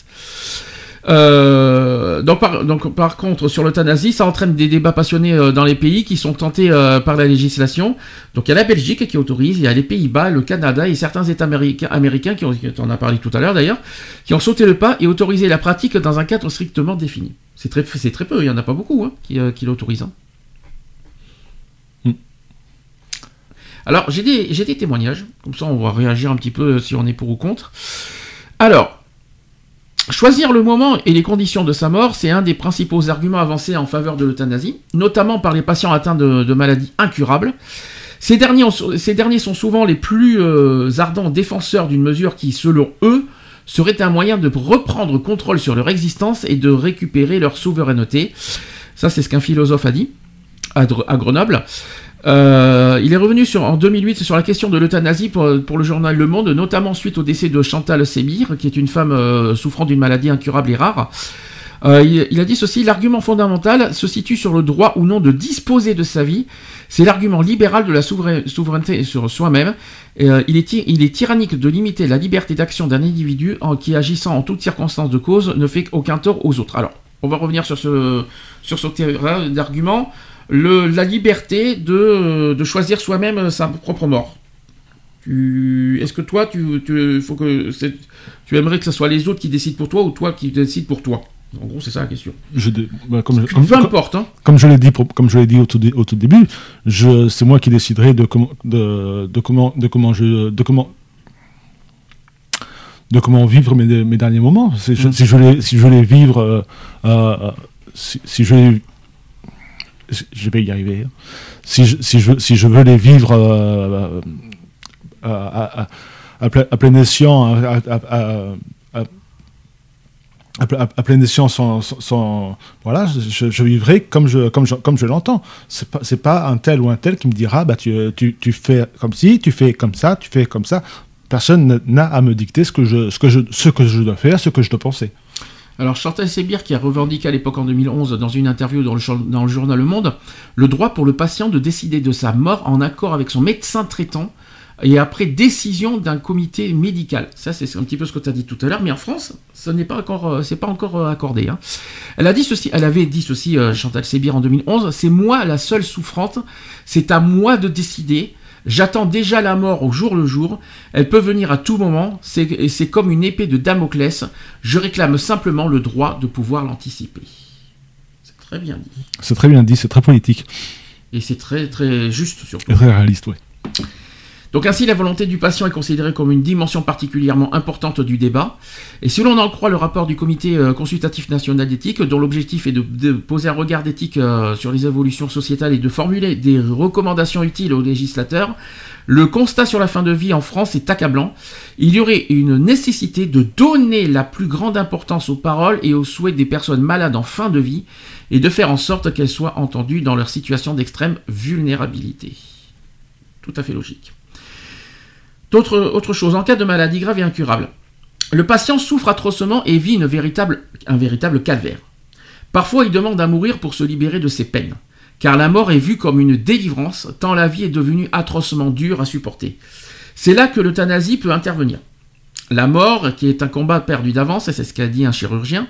Euh, donc, par, donc par contre sur l'euthanasie, ça entraîne des débats passionnés euh, dans les pays qui sont tentés euh, par la législation. Donc il y a la Belgique qui autorise, il y a les Pays-Bas, le Canada et certains États américains, américains qui ont, on en a parlé tout à l'heure d'ailleurs, qui ont sauté le pas et autorisé la pratique dans un cadre strictement défini. C'est très, c'est très peu, il n'y en a pas beaucoup hein, qui, euh, qui l'autorisent. Hein. Mm. Alors j'ai des, j'ai des témoignages, comme ça on va réagir un petit peu si on est pour ou contre. Alors, choisir le moment et les conditions de sa mort, c'est un des principaux arguments avancés en faveur de l'euthanasie, notamment par les patients atteints de, de maladies incurables. Ces derniers, ont, ces derniers sont souvent les plus euh, ardents défenseurs d'une mesure qui, selon eux, serait un moyen de reprendre contrôle sur leur existence et de récupérer leur souveraineté. Ça, c'est ce qu'un philosophe a dit à, à Grenoble. Euh, il est revenu sur, en deux mille huit sur la question de l'euthanasie pour, pour le journal Le Monde, notamment suite au décès de Chantal Sébir, qui est une femme euh, souffrant d'une maladie incurable et rare. Euh, il, il a dit ceci: l'argument fondamental se situe sur le droit ou non de disposer de sa vie. C'est l'argument libéral de la souverain, souveraineté sur soi-même. Et, euh, il, est, il est tyrannique de limiter la liberté d'action d'un individu en, qui, agissant en toutes circonstances de cause, ne fait aucun tort aux autres. Alors, on va revenir sur ce, sur ce terrain d'argument. Le, la liberté de, de choisir soi-même sa propre mort. Tu, est-ce que toi, tu, tu, faut que tu aimerais que ce soit les autres qui décident pour toi ou toi qui décides pour toi? En gros, c'est ça la question. Je, bah, comme, Peu comme, importe. Hein. Comme je l'ai dit, comme je l'ai dit au tout, au tout début, je, c'est moi qui déciderai de, com, de, de comment, de comment je, de comment, de comment vivre mes, mes derniers moments. Si, mmh. je, si je les, si je les vivre, euh, euh, si, si je les je vais y arriver. Si je, si je, si je veux les vivre euh, à, à, à, à, plein, à plein escient, à, à, à, à, à plein escient sans, sans, sans voilà, je, je vivrai comme je, comme je, comme je l'entends. C'est pas, c'est pas un tel ou un tel qui me dira, bah tu, tu, tu fais comme ci, tu fais comme ça, tu fais comme ça. Personne n'a à me dicter ce que je, ce que je, ce que je dois faire, ce que je dois penser. Alors Chantal Sébir, qui a revendiqué à l'époque en deux mille onze, dans une interview dans le, dans le journal Le Monde, le droit pour le patient de décider de sa mort en accord avec son médecin traitant, et après décision d'un comité médical. Ça, c'est un petit peu ce que tu as dit tout à l'heure, mais en France, ce n'est pas encore, c'est pas encore accordé. Hein. Elle a dit ceci, elle avait dit ceci, euh, Chantal Sébir en deux mille onze, c'est moi la seule souffrante, c'est à moi de décider. J'attends déjà la mort au jour le jour. Elle peut venir à tout moment. C'est, et c'est comme une épée de Damoclès. Je réclame simplement le droit de pouvoir l'anticiper. C'est très bien dit. C'est très bien dit, c'est très politique. Et c'est très, très juste surtout. Et très réaliste, oui. Donc ainsi, la volonté du patient est considérée comme une dimension particulièrement importante du débat. Et si l'on en croit le rapport du Comité euh, consultatif national d'éthique, dont l'objectif est de, de poser un regard d'éthique euh, sur les évolutions sociétales et de formuler des recommandations utiles aux législateurs, le constat sur la fin de vie en France est accablant. Il y aurait une nécessité de donner la plus grande importance aux paroles et aux souhaits des personnes malades en fin de vie et de faire en sorte qu'elles soient entendues dans leur situation d'extrême vulnérabilité. Tout à fait logique. D'autre, autre chose, en cas de maladie grave et incurable, le patient souffre atrocement et vit une véritable, un véritable calvaire. Parfois, il demande à mourir pour se libérer de ses peines, car la mort est vue comme une délivrance, tant la vie est devenue atrocement dure à supporter. C'est là que l'euthanasie peut intervenir. La mort, qui est un combat perdu d'avance, et c'est ce qu'a dit un chirurgien.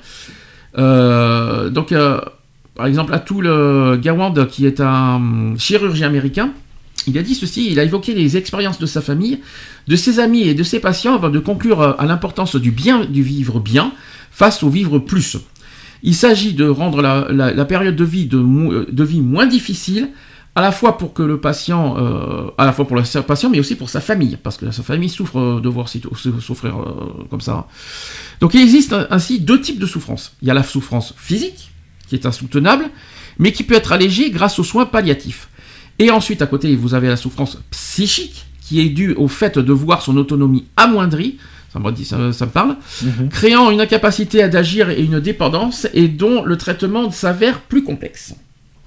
Euh, donc, euh, par exemple, Atul Gawande, qui est un chirurgien américain, il a dit ceci, il a évoqué les expériences de sa famille, de ses amis et de ses patients avant de conclure à l'importance du bien, du vivre bien face au vivre plus. Il s'agit de rendre la, la, la période de vie, de, de vie moins difficile, à la fois pour que le patient, euh, à la fois pour le patient, mais aussi pour sa famille, parce que sa famille souffre de voir souffrir euh, comme ça. Donc il existe ainsi deux types de souffrance. Il y a la souffrance physique, qui est insoutenable, mais qui peut être allégée grâce aux soins palliatifs. Et ensuite, à côté, vous avez la souffrance psychique, qui est due au fait de voir son autonomie amoindrie, ça me, dit, ça, ça me parle, mm-hmm. créant une incapacité à d'agir et une dépendance, et dont le traitement s'avère plus complexe.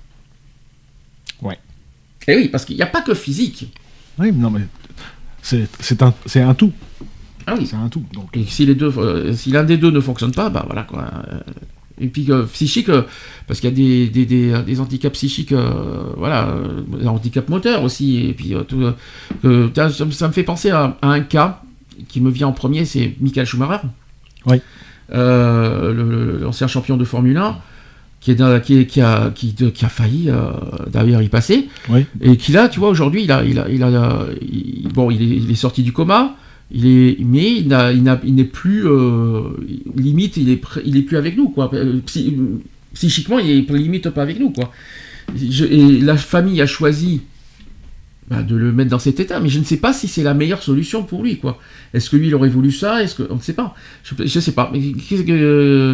Ouais. Et oui, parce qu'il n'y a pas que physique. Oui, non, mais c'est, c'est, un, c'est un tout. Ah oui. C'est un tout. Donc. Et si, les deux, euh, si l'un des deux ne fonctionne pas, bah voilà quoi. Euh, Et puis euh, psychique, euh, parce qu'il y a des, des, des, des handicaps psychiques, euh, voilà, euh, des handicaps moteurs aussi. Et puis euh, tout, euh, ça, ça me fait penser à, à un cas qui me vient en premier, c'est Michael Schumacher, oui. euh, le, l'ancien champion de Formule un, qui, est dans, qui, est, qui, a, qui, de, qui a failli euh, d'ailleurs y passer, oui. Et qui là, tu vois, aujourd'hui, il a, il a, il a, il, bon, il est, il est sorti du coma. Il est, mais il, n'a, il, n'a, il n'est plus euh, limite, il est, il est plus avec nous quoi. Psy, psychiquement, il est limite pas avec nous quoi. Je, et la famille a choisi bah, de le mettre dans cet état, mais je ne sais pas si c'est la meilleure solution pour lui quoi. Est-ce que lui il aurait voulu ça? Est-ce que on ne sait pas. Je, je sais pas. Mais qu'est-ce que euh,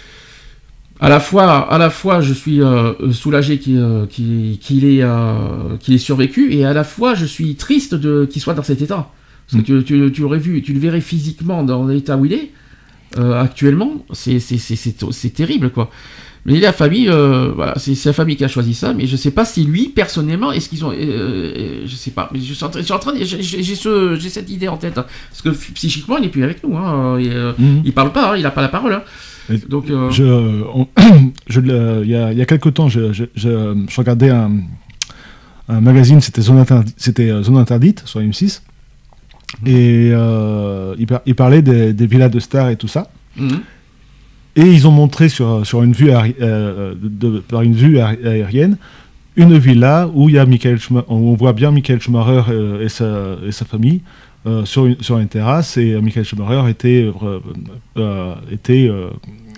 à la fois, à la fois, je suis euh, soulagé qu'il, euh, qu'il, qu'il ait, euh, qu'il ait survécu, et à la fois, je suis triste de qu'il soit dans cet état. Parce que tu, tu, tu l'aurais vu, tu le verrais physiquement dans l'état où il est euh, actuellement, c'est, c'est, c'est, c'est, c'est terrible quoi. Mais la famille, euh, voilà, c'est, c'est la famille qui a choisi ça, mais je sais pas si lui personnellement, est-ce qu'ils ont, euh, je sais pas, mais je suis en train, je suis en train de, j'ai, j'ai, ce, j'ai cette idée en tête, hein, parce que psychiquement il n'est plus avec nous, hein, et, euh, mm-hmm. il parle pas, hein, il a pas la parole. Hein. Donc, euh... je, on, je, il y a, il y a quelque temps, je, je, je, je regardais un, un magazine, c'était Zone Interdite, c'était Zone Interdite sur M six. Et euh, il, par, il parlait des, des villas de stars et tout ça. Mmh. Et ils ont montré sur, sur une vue aéri- euh, de, de, par une vue aérienne une villa où il y a Michael Schumacher, on voit bien Michael Schumacher euh, et, sa, et sa famille euh, sur, une, sur une terrasse, et Michael Schumacher était, euh, euh, était euh,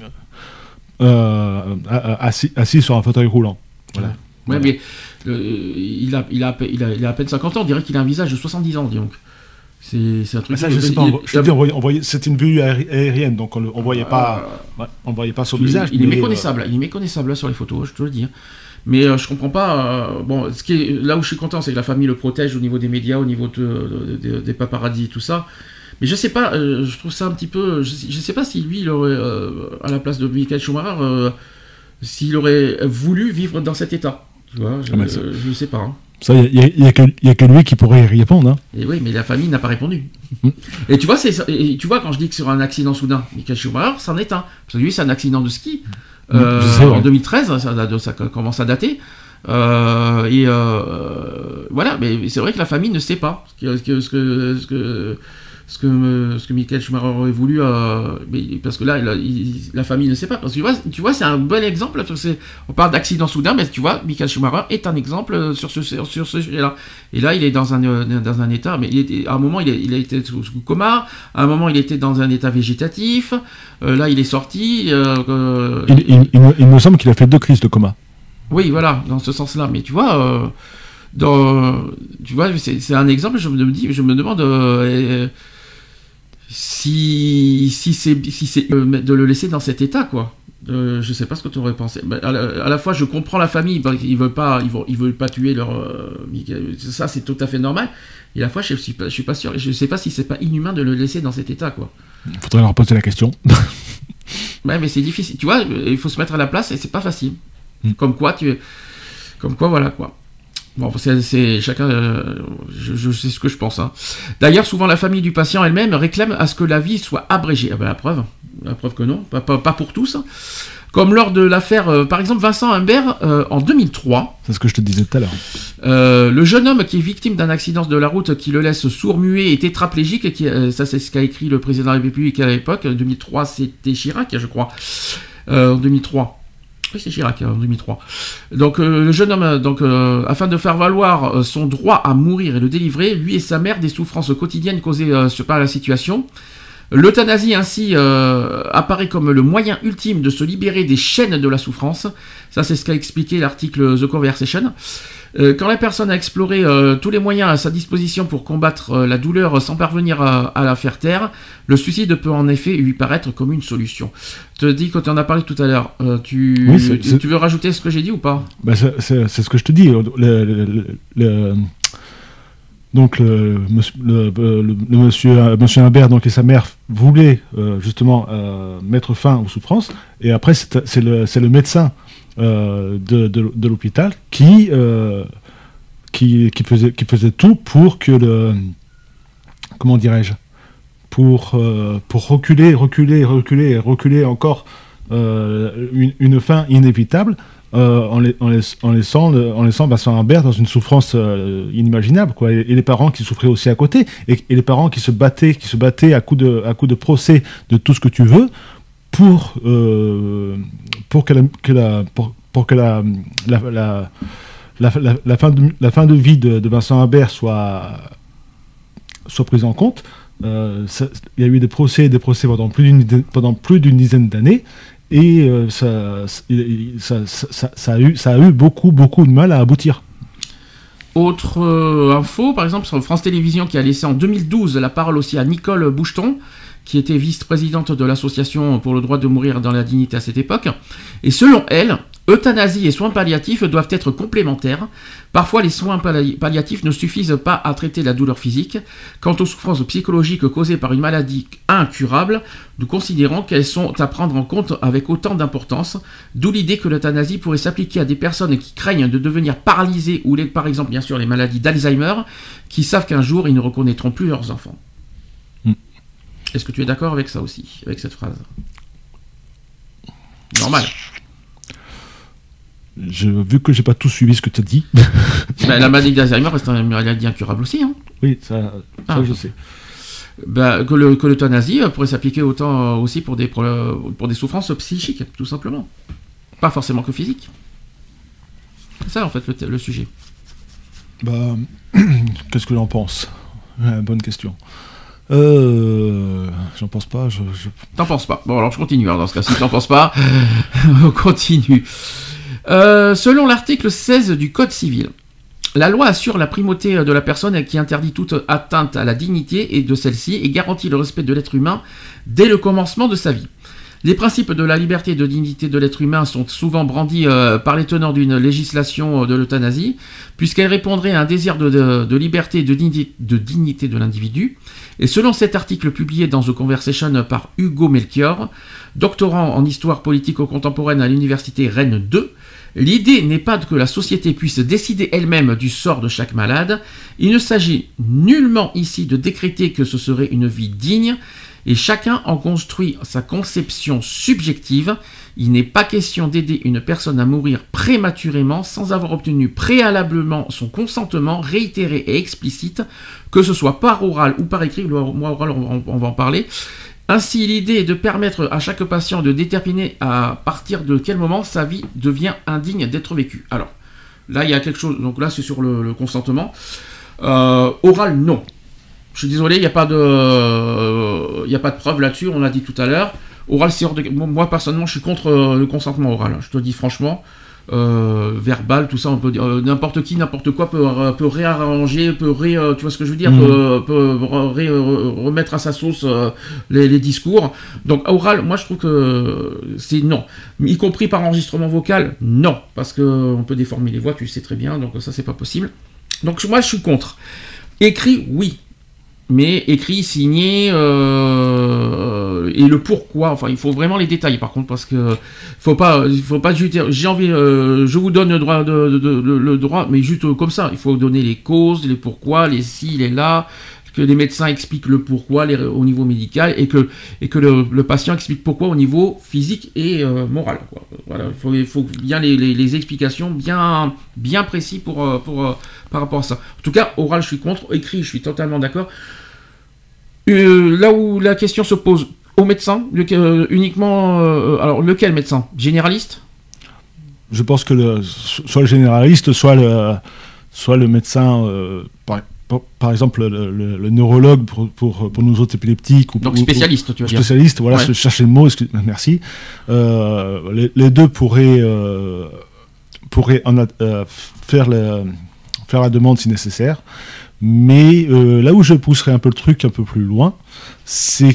euh, assis, assis sur un fauteuil roulant. Voilà. Ouais, voilà. Mais euh, il, a, il, a, il, a, il a à peine cinquante ans, on dirait qu'il a un visage de soixante-dix ans, dis donc. C'est, c'est un truc. Ça, je sais pas. On, je dis, on voyait, on voyait, c'était une vue aérienne, donc on, on voyait pas, euh, ouais, on voyait pas son il, visage. Il est méconnaissable. Euh... Il est méconnaissable là sur les photos, je te le dis. Mais euh, je comprends pas. Euh, bon, ce qui est, là où je suis content, c'est que la famille le protège au niveau des médias, au niveau de, de, de, des paparazzis et tout ça. Mais je sais pas. Euh, je trouve ça un petit peu. Je, je sais pas si lui, il aurait, euh, à la place de Michael Schumacher, euh, s'il aurait voulu vivre dans cet état. Tu vois, je, ah, euh, je sais pas. Hein. Ça, il n'y a, y a, y a que lui qui pourrait y répondre. Hein. Et oui, mais la famille n'a pas répondu. Et tu vois, c'est, et tu vois, quand je dis que sur un accident soudain, Michael Schumacher, c'en est un. Parce que lui, c'est un accident de ski. Euh, sais, ouais. En deux mille treize, ça, ça commence à dater. Euh, et euh, voilà, mais c'est vrai que la famille ne sait pas ce que, ce que, ce que, ce que ce que, ce que Michael Schumacher aurait voulu, euh, mais, parce que là, il, il, la famille ne sait pas. Parce que tu vois, tu vois c'est un bon exemple. C'est, on parle d'accident soudain, mais tu vois, Michael Schumacher est un exemple sur ce, sur ce sujet-là. Et là, il est dans un, dans un état, mais il était, à un moment, il a, il a été sous, sous coma, à un moment, il était dans un état végétatif, euh, là, il est sorti. Euh, euh, il, il, il, me, il me semble qu'il a fait deux crises de coma. Oui, voilà, dans ce sens-là. Mais tu vois, euh, dans, tu vois c'est, c'est un exemple, je me, dis, je me demande... Euh, Si, si c'est, si c'est euh, de le laisser dans cet état, quoi. Euh, je sais pas ce que tu aurais pensé. Bah, à, la, à la fois, je comprends la famille, ils veulent pas, ils veulent, ils veulent pas tuer leur. Euh, ça, c'est tout à fait normal. Et à la fois, je suis pas, je suis pas sûr. Je sais pas si c'est pas inhumain de le laisser dans cet état, quoi. Il faudrait leur poser la question. Ouais, mais c'est difficile. Tu vois, il faut se mettre à la place et c'est pas facile. Mm. Comme quoi, tu, comme quoi, voilà, quoi. Bon, c'est, c'est chacun, euh, je, je sais ce que je pense. Hein. D'ailleurs, souvent la famille du patient elle-même réclame à ce que la vie soit abrégée. Ah ben, la preuve, la preuve que non, pas, pas, pas pour tous. Hein. Comme lors de l'affaire, euh, par exemple, Vincent Humbert euh, en deux mille trois. C'est ce que je te disais tout à l'heure. Euh, le jeune homme qui est victime d'un accident de la route qui le laisse sourd-muet et tétraplégique, et qui, euh, ça c'est ce qu'a écrit le président de la République à l'époque. En deux mille trois, c'était Chirac, je crois. Euh, en deux mille trois. Oui, c'est Chirac, en deux mille trois. Donc, euh, le jeune homme, donc, euh, afin de faire valoir euh, son droit à mourir et le délivrer, lui et sa mère, des souffrances quotidiennes causées euh, par la situation. L'euthanasie, ainsi, euh, apparaît comme le moyen ultime de se libérer des chaînes de la souffrance. Ça, c'est ce qu'a expliqué l'article The Conversation. Euh, quand la personne a exploré euh, tous les moyens à sa disposition pour combattre euh, la douleur sans parvenir à, à la faire taire, le suicide peut en effet lui paraître comme une solution. Je te dis, quand tu en as parlé tout à l'heure, euh, tu, oui, c'est, tu, c'est... tu veux rajouter ce que j'ai dit ou pas? Bah, c'est, c'est, c'est ce que je te dis. Le, le, le, le, donc le, le, le, le monsieur, monsieur Humbert donc, et sa mère voulaient euh, justement euh, mettre fin aux souffrances, et après c'est, c'est, le, c'est le médecin Euh, de, de, de l'hôpital qui, euh, qui, qui, faisait, qui faisait tout pour que le... Comment dirais-je pour, euh, pour reculer, reculer, reculer, reculer encore euh, une, une fin inévitable euh, en, la, en, laiss, en laissant, en laissant Vincent Humbert dans une souffrance euh, inimaginable, quoi. Et, et les parents qui souffraient aussi à côté, et, et les parents qui se battaient, qui se battaient à coups de, à coups de procès de tout ce que tu veux, pour euh, pour que la, que la pour, pour que la la, la, la, la, la fin de la fin de vie de, de Vincent Humbert soit soit prise en compte. Euh, ça, il y a eu des procès des procès pendant plus d'une pendant plus d'une dizaine d'années, et euh, ça, ça, ça, ça, ça a eu ça a eu beaucoup beaucoup de mal à aboutir. Autre euh, info, par exemple, sur France Télévisions, qui a laissé en deux mille douze la parole aussi à Nicole Boucheton, qui était vice-présidente de l'association pour le droit de mourir dans la dignité à cette époque. Et selon elle, euthanasie et soins palliatifs doivent être complémentaires. Parfois, les soins palli- palliatifs ne suffisent pas à traiter la douleur physique. Quant aux souffrances psychologiques causées par une maladie incurable, nous considérons qu'elles sont à prendre en compte avec autant d'importance, d'où l'idée que l'euthanasie pourrait s'appliquer à des personnes qui craignent de devenir paralysées, ou les, par exemple, bien sûr, les maladies d'Alzheimer, qui savent qu'un jour, ils ne reconnaîtront plus leurs enfants. Est-ce que tu es d'accord avec ça aussi, avec cette phrase? Normal. Je, vu que j'ai pas tout suivi ce que tu as dit. Ben, la maladie d'Alzheimer reste une maladie incurable aussi. Hein. Oui, ça, ça ah. je sais. Ben, que, le, que l'euthanasie pourrait s'appliquer autant aussi pour des, pour, pour des souffrances psychiques, tout simplement. Pas forcément que physiques. C'est ça en fait le, le sujet. Bah, qu'est-ce que j'en pense? Ouais, bonne question. Euh, j'en pense pas. Je, je... T'en penses pas? Bon, alors je continue. Alors, dans ce cas, si t'en penses pas, on continue. Euh, selon l'article seize du Code civil, la loi assure la primauté de la personne qui interdit toute atteinte à la dignité et de celle-ci et garantit le respect de l'être humain dès le commencement de sa vie. Les principes de la liberté et de dignité de l'être humain sont souvent brandis euh, par les teneurs d'une législation de l'euthanasie, puisqu'elle répondrait à un désir de, de, de liberté et de, digni- de dignité de l'individu. Et selon cet article publié dans The Conversation par Hugo Melchior, doctorant en histoire politique contemporaine à l'université Rennes deux, l'idée n'est pas que la société puisse décider elle-même du sort de chaque malade. Il ne s'agit nullement ici de décréter que ce serait une vie digne, et chacun en construit sa conception subjective. Il n'est pas question d'aider une personne à mourir prématurément sans avoir obtenu préalablement son consentement réitéré et explicite, que ce soit par oral ou par écrit. Moi, oral, on, on va en parler. Ainsi, l'idée est de permettre à chaque patient de déterminer à partir de quel moment sa vie devient indigne d'être vécue. Alors, là, il y a quelque chose. Donc là, c'est sur le, le consentement. Euh, oral, non. Je suis désolé, il n'y a pas de, euh, il n'y a pas de preuve là-dessus. On l'a dit tout à l'heure. Oral, c'est hors de... Moi, personnellement, je suis contre euh, le consentement oral. Je te le dis franchement. Euh, verbal, tout ça, on peut dire, euh, n'importe qui, n'importe quoi peut, euh, peut réarranger, peut ré, euh, tu vois ce que je veux dire, mmh. peut, peut ré, euh, remettre à sa sauce euh, les, les discours. Donc oral, moi je trouve que c'est non, y compris par enregistrement vocal, non, parce que on peut déformer les voix, tu le sais très bien, donc ça c'est pas possible. Donc moi je suis contre. Écrit, oui. Mais écrit, signé, euh, et le pourquoi. Enfin, il faut vraiment les détails, par contre, parce que faut pas, il faut pas juste dire, j'ai envie, euh, je vous donne le droit, de, de, de, de, le droit, mais juste comme ça. Il faut donner les causes, les pourquoi, les si, les là, que les médecins expliquent le pourquoi les, au niveau médical, et que, et que le, le patient explique pourquoi au niveau physique et euh, moral, quoi. Voilà, il faut, il faut bien les, les, les explications bien, bien précis pour, pour, pour, par rapport à ça. En tout cas, oral, je suis contre. Écrit, je suis totalement d'accord. Euh, là où la question se pose au médecin, le, euh, uniquement, euh, alors lequel médecin? Généraliste? Je pense que le, soit le généraliste, soit le, soit le médecin, euh, par, par, par exemple le, le, le neurologue pour, pour, pour nos autres épileptiques. Ou, Donc ou, spécialiste, ou, tu veux spécialiste, dire. voilà, Ouais. je cherchais le mot, merci. Euh, les, les deux pourraient, euh, pourraient en a, euh, faire, le, faire la demande si nécessaire. Mais euh, là où je pousserai un peu le truc un peu plus loin, c'est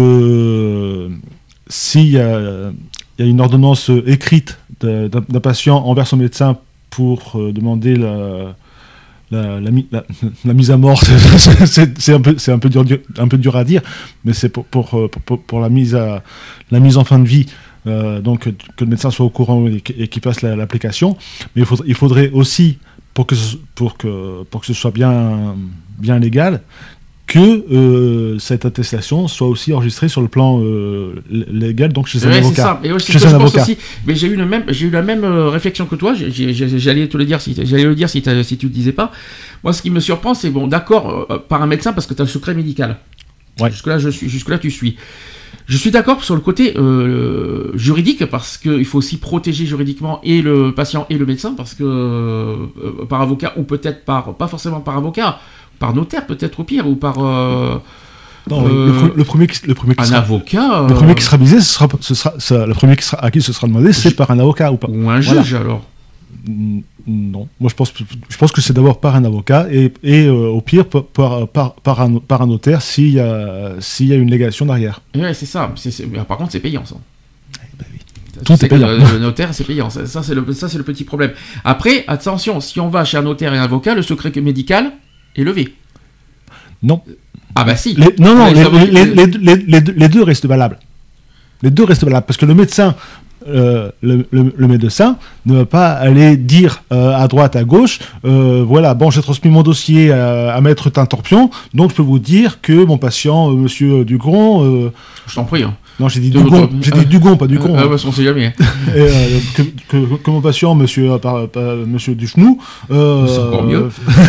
que s'il y a, il y a une ordonnance écrite de, d'un, d'un patient envers son médecin pour euh, demander la, la, la, la, la mise à mort, c'est, c'est, un peu, c'est un, peu dur, un peu dur à dire, mais c'est pour, pour, pour, pour la, mise à, la mise en fin de vie. Euh, donc que le médecin soit au courant et, et qu'il fasse la, l'application. Mais il faudrait, il faudrait aussi, pour que, ce, pour que, pour que ce soit bien, bien légal, que euh, cette attestation soit aussi enregistrée sur le plan euh, légal, donc chez un ouais, avocat. C'est ça. Et aussi, chez je un pense avocat. aussi, mais j'ai eu, le même, j'ai eu la même euh, réflexion que toi, j'ai, j'ai, j'allais te le dire si, j'allais le dire si, si tu ne le disais pas. Moi, ce qui me surprend, c'est, bon, d'accord, euh, par un médecin, parce que tu as le secret médical. Ouais. Jusque-là, je suis, jusque-là, tu suis. Je suis d'accord sur le côté euh, juridique, parce qu'il faut aussi protéger juridiquement et le patient et le médecin, parce que euh, par avocat, ou peut-être par, pas forcément par avocat, par notaire peut-être au pire, ou par... Euh, non, euh, le, le, le premier qui, le premier qui un sera, avocat... le euh, premier qui sera visé, ce sera, ce sera, ce, le premier qui sera, à qui ce sera demandé, c'est je, par un avocat ou pas. Ou un voilà. juge, alors. Non, moi je pense, je pense que c'est d'abord par un avocat et, et euh, au pire par, par, par, par, un, par un notaire s'il y a, s'il y a une légation derrière. Ouais, c'est ça. C'est, c'est, par contre, c'est payant ça. Eh ben oui. Tout est payant. Le, le notaire, c'est payant. Ça, ça, c'est le, ça, c'est le petit problème. Après, attention, si on va chez un notaire et un avocat, le secret médical est levé. Non. Ah bah si. Les, non, non, les, les, les, les, les, les, les deux restent valables. Les deux restent valables parce que le médecin. Euh, le, le, le médecin ne va pas aller dire euh, à droite, à gauche, euh, voilà, bon, j'ai transmis mon dossier à, à Maître Tintorpion, donc je peux vous dire que mon patient, euh, Monsieur Dugon, euh, je t'en prie. Hein. Non, j'ai dit Dugon, j'ai dit Dugon, pas Dugon. Ah, hein. bah, on sait jamais. Et, euh, que, que, que mon patient, Monsieur, euh, par, par, monsieur Duchenou, euh, c'est encore mieux.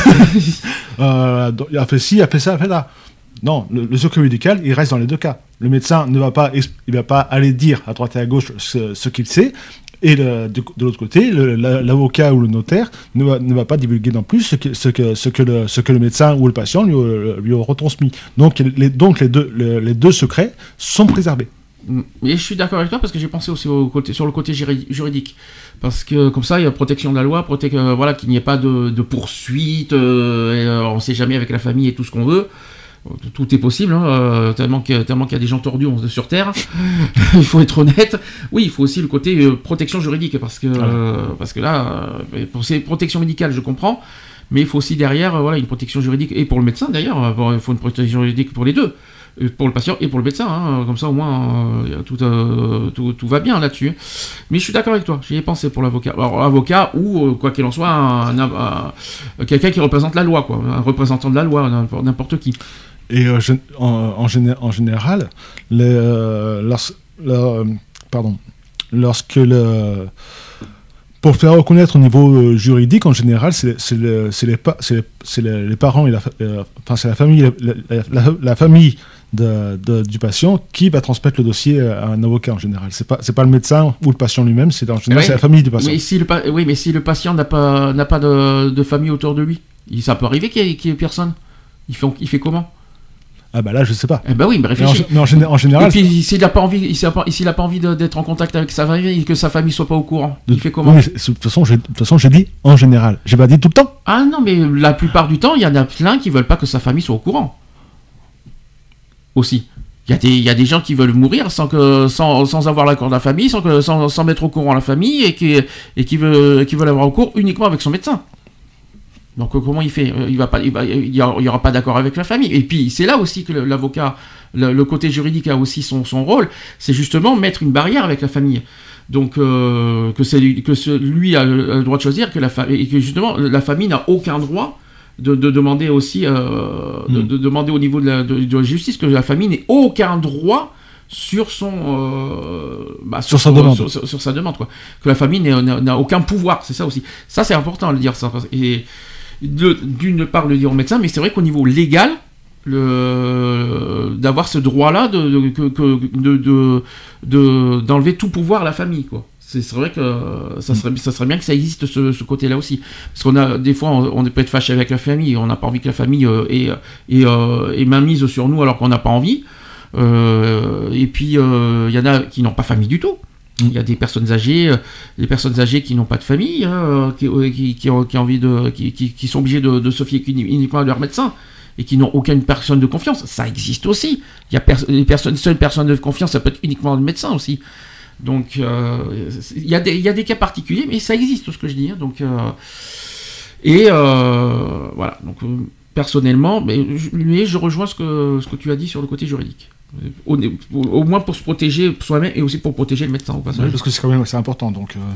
euh, il a fait ci, il a fait ça, il a fait là. Non, le, le secret médical, il reste dans les deux cas. Le médecin ne va pas, il va pas aller dire à droite et à gauche ce, ce qu'il sait, et le, de, de l'autre côté, le, la, l'avocat ou le notaire ne va, ne va pas divulguer non plus ce que, ce que, ce que, le, ce que le médecin ou le patient lui, lui aura retransmis. Donc, les, donc les, deux, les, les deux secrets sont préservés. Mais je suis d'accord avec toi parce que j'ai pensé aussi au côté, sur le côté juridique. Parce que comme ça, il y a protection de la loi, proté- euh, voilà, qu'il n'y ait pas de, de poursuite, euh, et, euh, on ne sait jamais avec la famille et tout ce qu'on veut. Tout est possible, hein, euh, tellement, qu'il y a, tellement qu'il y a des gens tordus sur Terre. Il faut être honnête. Oui, il faut aussi le côté euh, protection juridique, parce que, euh, parce que là, euh, pour ces protections médicales, je comprends, mais il faut aussi derrière euh, voilà, une protection juridique, et pour le médecin d'ailleurs, il faut une protection juridique pour les deux, pour le patient et pour le médecin, hein, comme ça au moins euh, tout, euh, tout, tout va bien là-dessus. Mais je suis d'accord avec toi, j'y ai pensé pour l'avocat. Alors avocat ou, euh, quoi qu'il en soit, un, un, un, un, quelqu'un qui représente la loi, quoi, un représentant de la loi, n'importe, n'importe qui. Et euh, je, en, en, géné- en général, les, euh, la, la, pardon, lorsque le... Pour faire reconnaître au niveau euh, juridique, en général, c'est, c'est, le, c'est, les, pa- c'est, les, c'est les, les parents et la, fa- euh, enfin, c'est la famille, la, la, la, la famille de, de, du patient qui va transmettre le dossier à un avocat en général. C'est pas, c'est pas le médecin ou le patient lui-même, c'est en général Oui, c'est la famille du patient. Mais si le, pa- oui, mais si le patient n'a pas, n'a pas de, de famille autour de lui, il, ça peut arriver qu'il y ait, qu'il y ait personne. Il fait, il fait comment? Ah bah là, je sais pas. Eh ben oui, mais Mais en, réfléchis. mais en, gé- en général, Et puis s'il n'a pas envie, s'il a pas, s'il a pas envie de- d'être en contact avec sa famille et que sa famille soit pas au courant, de, il fait comment? oui, mais c'est- de toute façon, j'ai, de toute façon, j'ai dit en général. J'ai pas dit tout le temps. Ah non, mais la plupart du temps, il y en a plein qui veulent pas que sa famille soit au courant. Aussi. Il y a des, il y a des gens qui veulent mourir sans, que, sans, sans avoir l'accord de la famille, sans, que, sans, sans mettre au courant la famille et qui, et qui, veut, qui veulent avoir recours uniquement avec son médecin. Donc euh, comment il fait? Il va pas, il va, il y aura, il y aura pas d'accord avec la famille. Et puis c'est là aussi que le- l'avocat, le, le côté juridique a aussi son, son rôle, c'est justement mettre une barrière avec la famille. Donc euh, que c'est lui, que ce- lui a le, a le droit de choisir, que la fa- et que justement la famille n'a aucun droit de, de demander aussi, euh, de, Mm. de demander au niveau de la, de, de la justice que la famille n'ait aucun droit sur son euh, bah, Sur sa demande. sur, sur- sur sa demande quoi. Que la famille n'a, n'a- n'a aucun pouvoir, c'est ça aussi. Ça c'est important de le dire ça. parce- Et de- d'une part le dire au médecin, mais c'est vrai qu'au niveau légal, le, d'avoir ce droit-là de, de, que- que- de, de, de- d'enlever tout pouvoir à la famille, quoi. C'est, c'est vrai que ça serait, ça serait bien que ça existe ce, ce côté-là aussi. Parce qu'on a, des fois, on, on peut être fâché avec la famille, on n'a pas envie que la famille euh, ait, ait, euh, ait mainmise sur nous alors qu'on n'a pas envie. Euh, et puis, euh, il y en a qui n'ont pas famille du tout. Il y a des personnes âgées, euh, des personnes âgées qui n'ont pas de famille, hein, qui, euh, qui, qui, ont, qui ont envie de, qui, qui, qui sont obligés de, de se fier uniquement à leur médecin et qui n'ont aucune personne de confiance. Ça existe aussi. Il y a pers- les personnes, seule personne de confiance, ça peut être uniquement le médecin aussi. Donc, euh, il y a des, il y a des cas particuliers, mais ça existe, tout ce que je dis. Hein, donc, euh, et euh, voilà. Donc, euh, personnellement, mais je, mais je rejoins ce que, ce que tu as dit sur le côté juridique. Au, au, au moins pour se protéger soi-même et aussi pour protéger le médecin au passage. Oui, parce que c'est quand même c'est important. Donc, euh,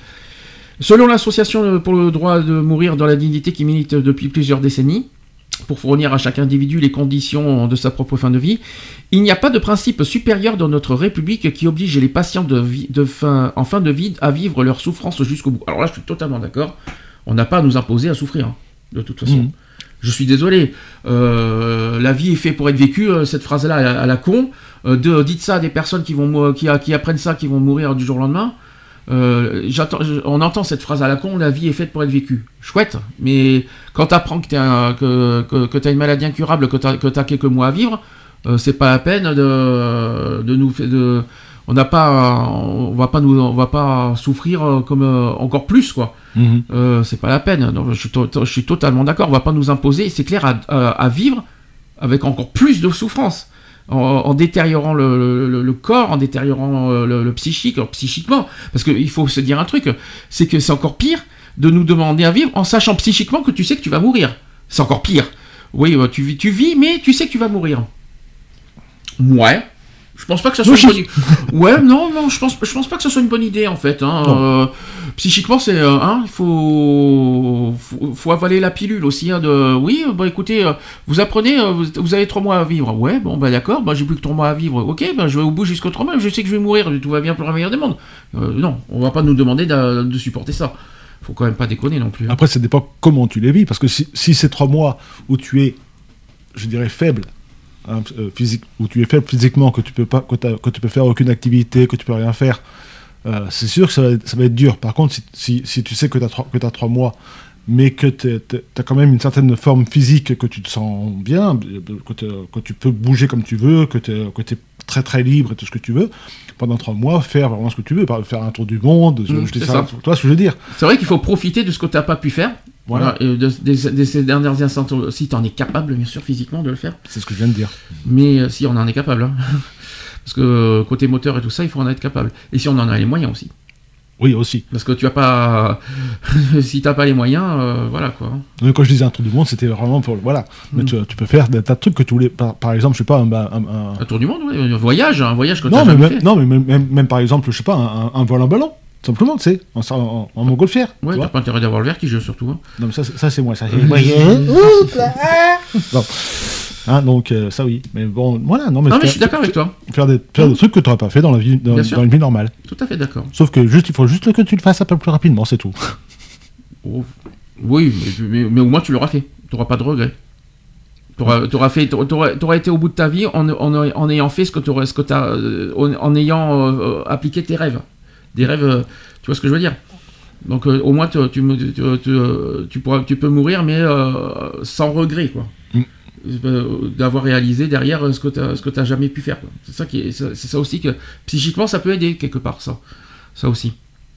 Selon l'association pour le droit de mourir dans la dignité qui milite depuis plusieurs décennies, pour fournir à chaque individu les conditions de sa propre fin de vie, il n'y a pas de principe supérieur dans notre République qui oblige les patients de vie, de fin, en fin de vie à vivre leur souffrance jusqu'au bout. Alors là, je suis totalement d'accord. On n'a pas à nous imposer à souffrir, hein, de toute façon. Mmh. Je suis désolé. Euh, la vie est faite pour être vécue. euh, Cette phrase-là, à, la- à la con. Euh, de, dites ça à des personnes qui, vont, mou- qui, a- qui apprennent ça, qui vont mourir du jour au lendemain. Euh, j'attends- je- on entend cette phrase à la con, la vie est faite pour être vécue. Chouette, mais quand tu apprends que tu as que, que, que t'as une maladie incurable, que tu as quelques mois à vivre, euh, c'est pas la peine de, de nous faire... De, on n'a pas, on va pas nous, on va pas souffrir euh, comme euh, encore plus quoi. mmh. Euh, c'est pas la peine. Donc, je, suis to- je suis totalement d'accord. On va pas nous imposer, c'est clair, à, à, à vivre avec encore plus de souffrance, en, en détériorant le, le, le corps, en détériorant euh, le, le psychique, alors, psychiquement. Parce qu'il faut se dire un truc, c'est que c'est encore pire de nous demander à vivre en sachant psychiquement que tu sais que tu vas mourir. C'est encore pire. Oui, euh, tu vis, tu vis, mais tu sais que tu vas mourir. Ouais. Je pense pas que ça soit une bonne idée. Ouais, non, non, je pense, je pense pas que ce soit une bonne idée en fait. Hein. Euh, psychiquement, c'est, euh, hein, il faut, faut, faut avaler la pilule aussi. Hein, de, oui, bah écoutez, euh, vous apprenez, euh, vous, vous avez trois mois à vivre. Ouais, bon, bah d'accord, bah j'ai plus que trois mois à vivre. Ok, bah je vais au bout jusqu'aux trois mois. Je sais que je vais mourir. Tout va bien pour le meilleur des mondes. Euh, non, on va pas nous demander de, de supporter ça. Faut quand même pas déconner non plus. Hein. Après, ça dépend comment tu les vis, parce que si, si c'est trois mois où tu es, je dirais, faible, hein, euh, physique, où tu es faible physiquement, que tu peux pas, que, t'as- que tu peux faire aucune activité, que tu peux rien faire, euh, c'est sûr que ça va, être- ça va être dur. Par contre, si, si, si tu sais que tu as trois, que t'as trois mois, mais que tu as quand même une certaine forme physique, que tu te sens bien, que, t'es- que tu peux bouger comme tu veux, que tu es très très libre et tout ce que tu veux, pendant trois mois, faire vraiment ce que tu veux, par- faire un tour du monde, Mmh, je dis c'est ça, ça. tu vois ce que je veux dire. C'est vrai qu'il faut profiter de ce que tu n'as pas pu faire. Voilà. Voilà, et de, de- de ces dernières instants, si tu en es capable, bien sûr, physiquement, de le faire. C'est ce que je viens de dire. Mais euh, si on en est capable. Hein. Parce que euh, côté moteur et tout ça, il faut en être capable. Et si on en a les moyens aussi. Oui, aussi. Parce que tu as pas. si tu n'as pas les moyens, euh, voilà quoi. Mais quand je disais un tour du monde, c'était vraiment pour. Voilà. Mais Mm. tu, tu peux faire des tas de trucs que tu voulais. Par, par exemple, je sais pas, un. un- un- Un tour du monde, oui. Un voyage, un voyage que tu non, as mais jamais même, fait. non, mais même, même, même par exemple, je sais pas, un, un vol en ballon. Simplement, tu sais, en, en, en montgolfière. Ouais, tu t'as vois. pas intérêt d'avoir le vertige surtout. Hein. Non, mais ça, c'est- ça c'est moi. Ça, c'est moyen. Bon. Hein, donc euh, ça oui. Mais bon, voilà. Non mais, Non, mais faire- je suis d'accord avec toi. Faire des, faire des trucs que tu n'aurais pas fait dans la vie, dans, Bien sûr. dans une vie normale. Tout à fait d'accord. Sauf que juste, il faut juste que tu le fasses un peu plus rapidement, c'est tout. Oh. Oui, mais, mais, mais au moins tu l'auras fait. Tu n'auras pas de regrets. Tu auras fait, t'auras, t'auras été au bout de ta vie en, en, en ayant fait ce que tu ce que t'as, euh, en, en ayant euh, appliqué tes rêves. Des rêves, euh, tu vois ce que je veux dire. Donc euh, au moins tu, tu, tu, tu, tu, pourras, tu peux mourir, mais euh, sans regret, quoi. Mm. Euh, d'avoir réalisé derrière ce que tu ce que t'as jamais pu faire, quoi. C'est ça qui est, c'est ça aussi que psychiquement ça peut aider quelque part, ça, ça aussi.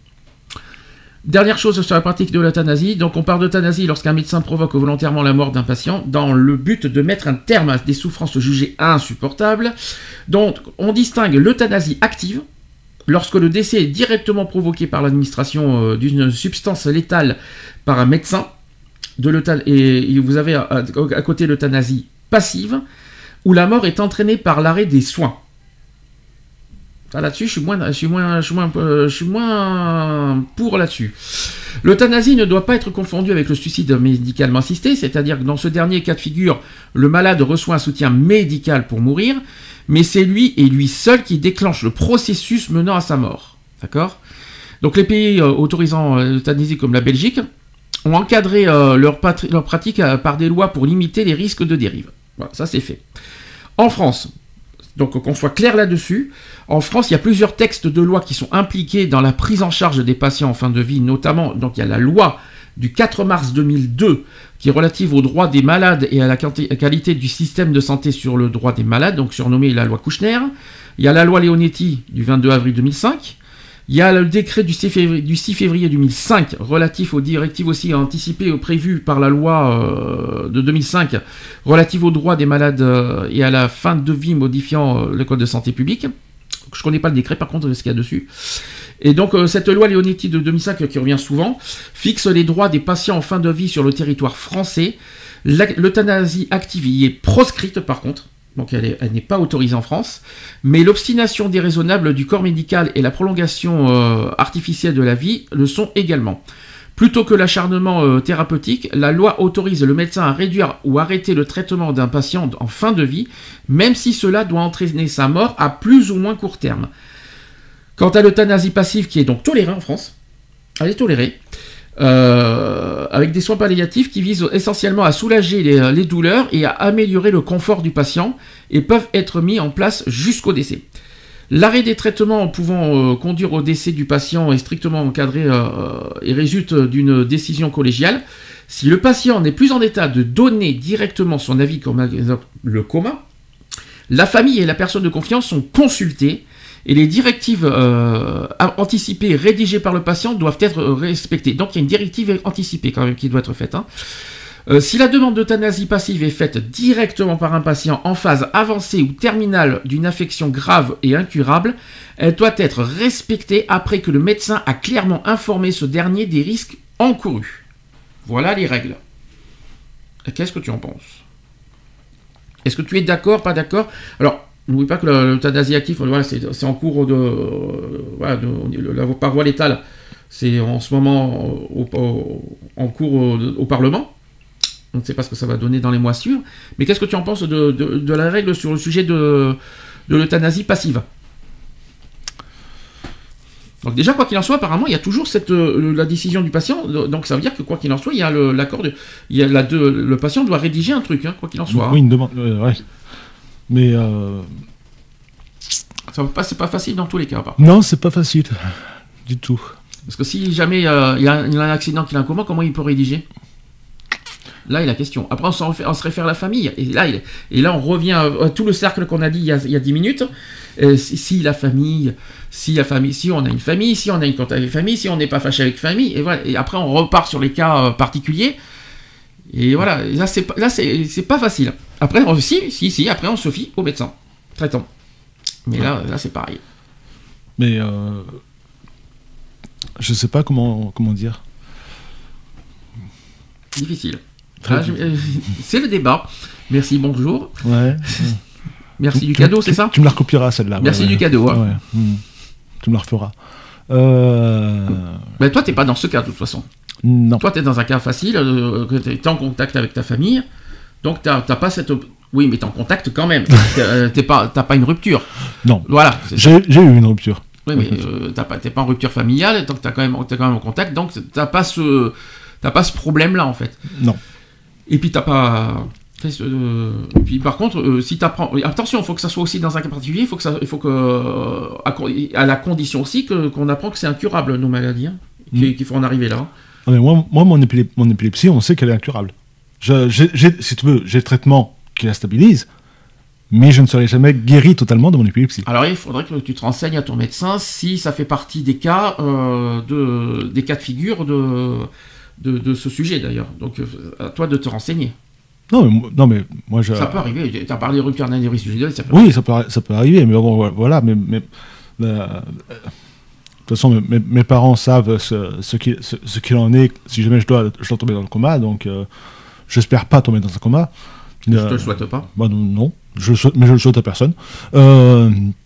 Dernière chose sur la pratique de l'euthanasie. Donc on parle d'euthanasie lorsqu'un médecin provoque volontairement la mort d'un patient dans le but de mettre un terme à des souffrances jugées insupportables. Donc on distingue l'euthanasie active, lorsque le décès est directement provoqué par l'administration euh, d'une substance létale par un médecin, de l'euthal- et vous avez à, à côté l'euthanasie passive, où la mort est entraînée par l'arrêt des soins. Ça, là-dessus, je suis moins, je suis moins, je suis moins, je suis moins pour là-dessus. L'euthanasie ne doit pas être confondue avec le suicide médicalement assisté, c'est-à-dire que dans ce dernier cas de figure, le malade reçoit un soutien médical pour mourir, mais c'est lui et lui seul qui déclenche le processus menant à sa mort. D'accord ? Donc les pays euh, autorisant euh, l'euthanasie comme la Belgique ont encadré euh, leur, patri- leur pratique euh, par des lois pour limiter les risques de dérive. Voilà, ça c'est fait. En France, donc qu'on soit clair là-dessus, en France, il y a plusieurs textes de loi qui sont impliqués dans la prise en charge des patients en fin de vie, notamment, donc il y a la loi du quatre mars deux mille deux qui est relative aux droits des malades et à la qualité du système de santé sur le droit des malades, donc surnommée la loi Kouchner. Il y a la loi Leonetti du vingt-deux avril deux mille cinq. Il y a le décret du six février deux mille cinq relatif aux directives aussi anticipées prévues par la loi euh, de deux mille cinq relative aux droits des malades euh, et à la fin de vie modifiant euh, le code de santé publique. Je ne connais pas le décret par contre ce qu'il y a dessus. Et donc euh, cette loi Leonetti de deux mille cinq qui revient souvent fixe les droits des patients en fin de vie sur le territoire français. L'euthanasie active y est proscrite par contre. Donc elle, est, elle n'est pas autorisée en France, mais l'obstination déraisonnable du corps médical et la prolongation euh, artificielle de la vie le sont également. Plutôt que l'acharnement euh, thérapeutique, la loi autorise le médecin à réduire ou arrêter le traitement d'un patient en fin de vie, même si cela doit entraîner sa mort à plus ou moins court terme. Quant à l'euthanasie passive, qui est donc tolérée en France, elle est tolérée, Euh, avec des soins palliatifs qui visent essentiellement à soulager les, les douleurs et à améliorer le confort du patient et peuvent être mis en place jusqu'au décès. L'arrêt des traitements pouvant euh, conduire au décès du patient est strictement encadré euh, et résulte d'une décision collégiale. Si le patient n'est plus en état de donner directement son avis, comme le coma, la famille et la personne de confiance sont consultées et les directives euh, anticipées rédigées par le patient doivent être respectées. Donc il y a une directive anticipée quand même qui doit être faite. Hein. Euh, si la demande d'euthanasie passive est faite directement par un patient en phase avancée ou terminale d'une affection grave et incurable, elle doit être respectée après que le médecin a clairement informé ce dernier des risques encourus. Voilà les règles. Et qu'est-ce que tu en penses ? Est-ce que tu es d'accord, pas d'accord ? Alors, n'oublie pas que l'euthanasie active, voilà, c'est, c'est en cours de, euh, voilà, de, la, par voie létale, c'est en ce moment au, au, en cours au, au Parlement. On ne sait pas ce que ça va donner dans les mois suivants. Mais qu'est-ce que tu en penses de, de, de la règle sur le sujet de, de l'euthanasie passive ? Donc déjà, quoi qu'il en soit, apparemment, il y a toujours cette, euh, la décision du patient. Donc ça veut dire que quoi qu'il en soit, il y a le, l'accord de, il y a la de, le patient doit rédiger un truc, hein, quoi qu'il en soit. Oui, une demande. Euh, ouais. Mais euh... ça va pas, c'est pas facile dans tous les cas. Part. Non, c'est pas facile du tout. Parce que si jamais euh, il, y a, il y a un accident qu'il a un coma, comment il peut rédiger ? Là est la question. Après, on, s'en, on se réfère à la famille. Et là, il, et là on revient à, à tout le cercle qu'on a dit il y a, il y a dix minutes. Et si, si la famille, si la famille, si on a une famille, si on a une contact avec famille, si on n'est pas fâché avec famille, et voilà. Et après, on repart sur les cas euh, particuliers. Et voilà. Et là, c'est là, c'est, c'est pas facile. Après, on, si, si, si. Après, on se fie au médecin traitant. Mais ouais. là, là, c'est pareil. Mais euh, je sais pas comment comment dire. Difficile. Ah, je, euh, c'est le débat. Merci, bonjour. Ouais. Merci tu, du tu, cadeau, tu, c'est ça ? Tu me la recopieras celle-là. Merci ouais, du ouais. cadeau. Hein. Ouais. Mmh. Tu me la referas. Euh... Ben, toi, t'es pas dans ce cas de toute façon. Non. Toi, t'es dans un cas facile, euh, t'es en contact avec ta famille, donc t'as, t'as pas cette Oui, mais t'es en contact quand même. t'es, t'es pas, t'as pas une rupture. Non. Voilà. C'est j'ai, j'ai eu une rupture. Oui, mais euh, t'as pas, t'es pas en rupture familiale, donc t'as quand même, t'es quand même en contact, donc t'as pas ce, t'as pas ce problème-là en fait. Non. Et puis t'as pas. Euh, et puis par contre, euh, si t'apprends, attention, il faut que ça soit aussi dans un cas particulier, il faut que ça, il faut que euh, à, à la condition aussi que qu'on apprend que c'est incurable nos maladies, hein, mmh. qu'il, qu'il faut en arriver là. Non, mais moi, moi mon, épilé, mon épilepsie, on sait qu'elle est incurable. Je, j'ai, j'ai, si tu veux, j'ai le traitement qui la stabilise. Mais je ne serai jamais guéri totalement de mon épilepsie. Alors il faudrait que tu te renseignes à ton médecin si ça fait partie des cas, euh, de, des cas de figure de, de, de ce sujet d'ailleurs. Donc à toi de te renseigner. Non mais, non, mais moi je... Ça peut arriver, tu as parlé de rupture d'anévrisme judiciaire, ça peut Oui, ça peut, ça peut arriver, mais bon, voilà, mais... mais euh, de toute façon, mes, mes parents savent ce, ce, qu'il, ce, ce qu'il en est si jamais je dois, je dois tomber dans le coma, donc euh, j'espère pas tomber dans un coma. Je euh, te le souhaite pas. Bah non, non. Je souhaite, mais je le souhaite à personne. Euh,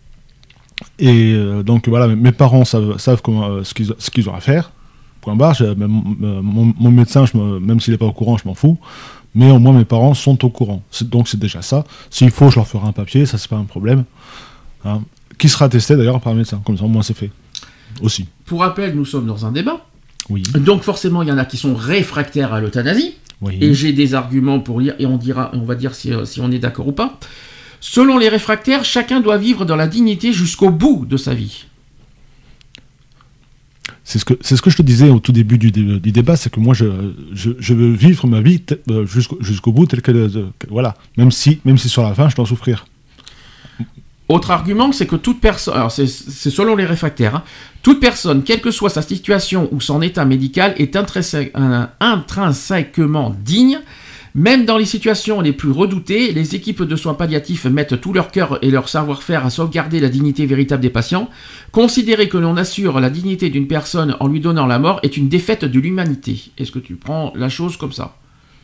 et euh, donc voilà, mes parents savent, savent comment, euh, ce, qu'ils, ce qu'ils ont à faire. Point barre. Je, mon, mon, mon médecin, je me, même s'il n'est pas au courant, je m'en fous. Mais au moins mes parents sont au courant. C'est, donc c'est déjà ça. S'il faut, je leur ferai un papier, ça c'est pas un problème. Hein, qui sera attesté d'ailleurs par un médecin. Comme ça, au moins c'est fait. Aussi. Pour rappel, nous sommes dans un débat. Oui. Donc forcément, il y en a qui sont réfractaires à l'euthanasie. Oui. Et j'ai des arguments pour lire, et on dira, on va dire si, si on est d'accord ou pas. Selon les réfractaires, chacun doit vivre dans la dignité jusqu'au bout de sa vie. C'est ce que, c'est ce que je te disais au tout début du, du, du débat, c'est que moi, je, je, je veux vivre ma vie t- euh, jusqu'au, jusqu'au bout, telle qu'elle... Euh, voilà. Même si, même si sur la fin, je dois souffrir. Autre argument, c'est que toute personne, alors c'est, c'est selon les réfractaires, hein, toute personne, quelle que soit sa situation ou son état médical, est intrinsè- un, intrinsèquement digne. Même dans les situations les plus redoutées, les équipes de soins palliatifs mettent tout leur cœur et leur savoir-faire à sauvegarder la dignité véritable des patients. Considérer que l'on assure la dignité d'une personne en lui donnant la mort est une défaite de l'humanité. Est-ce que tu prends la chose comme ça ?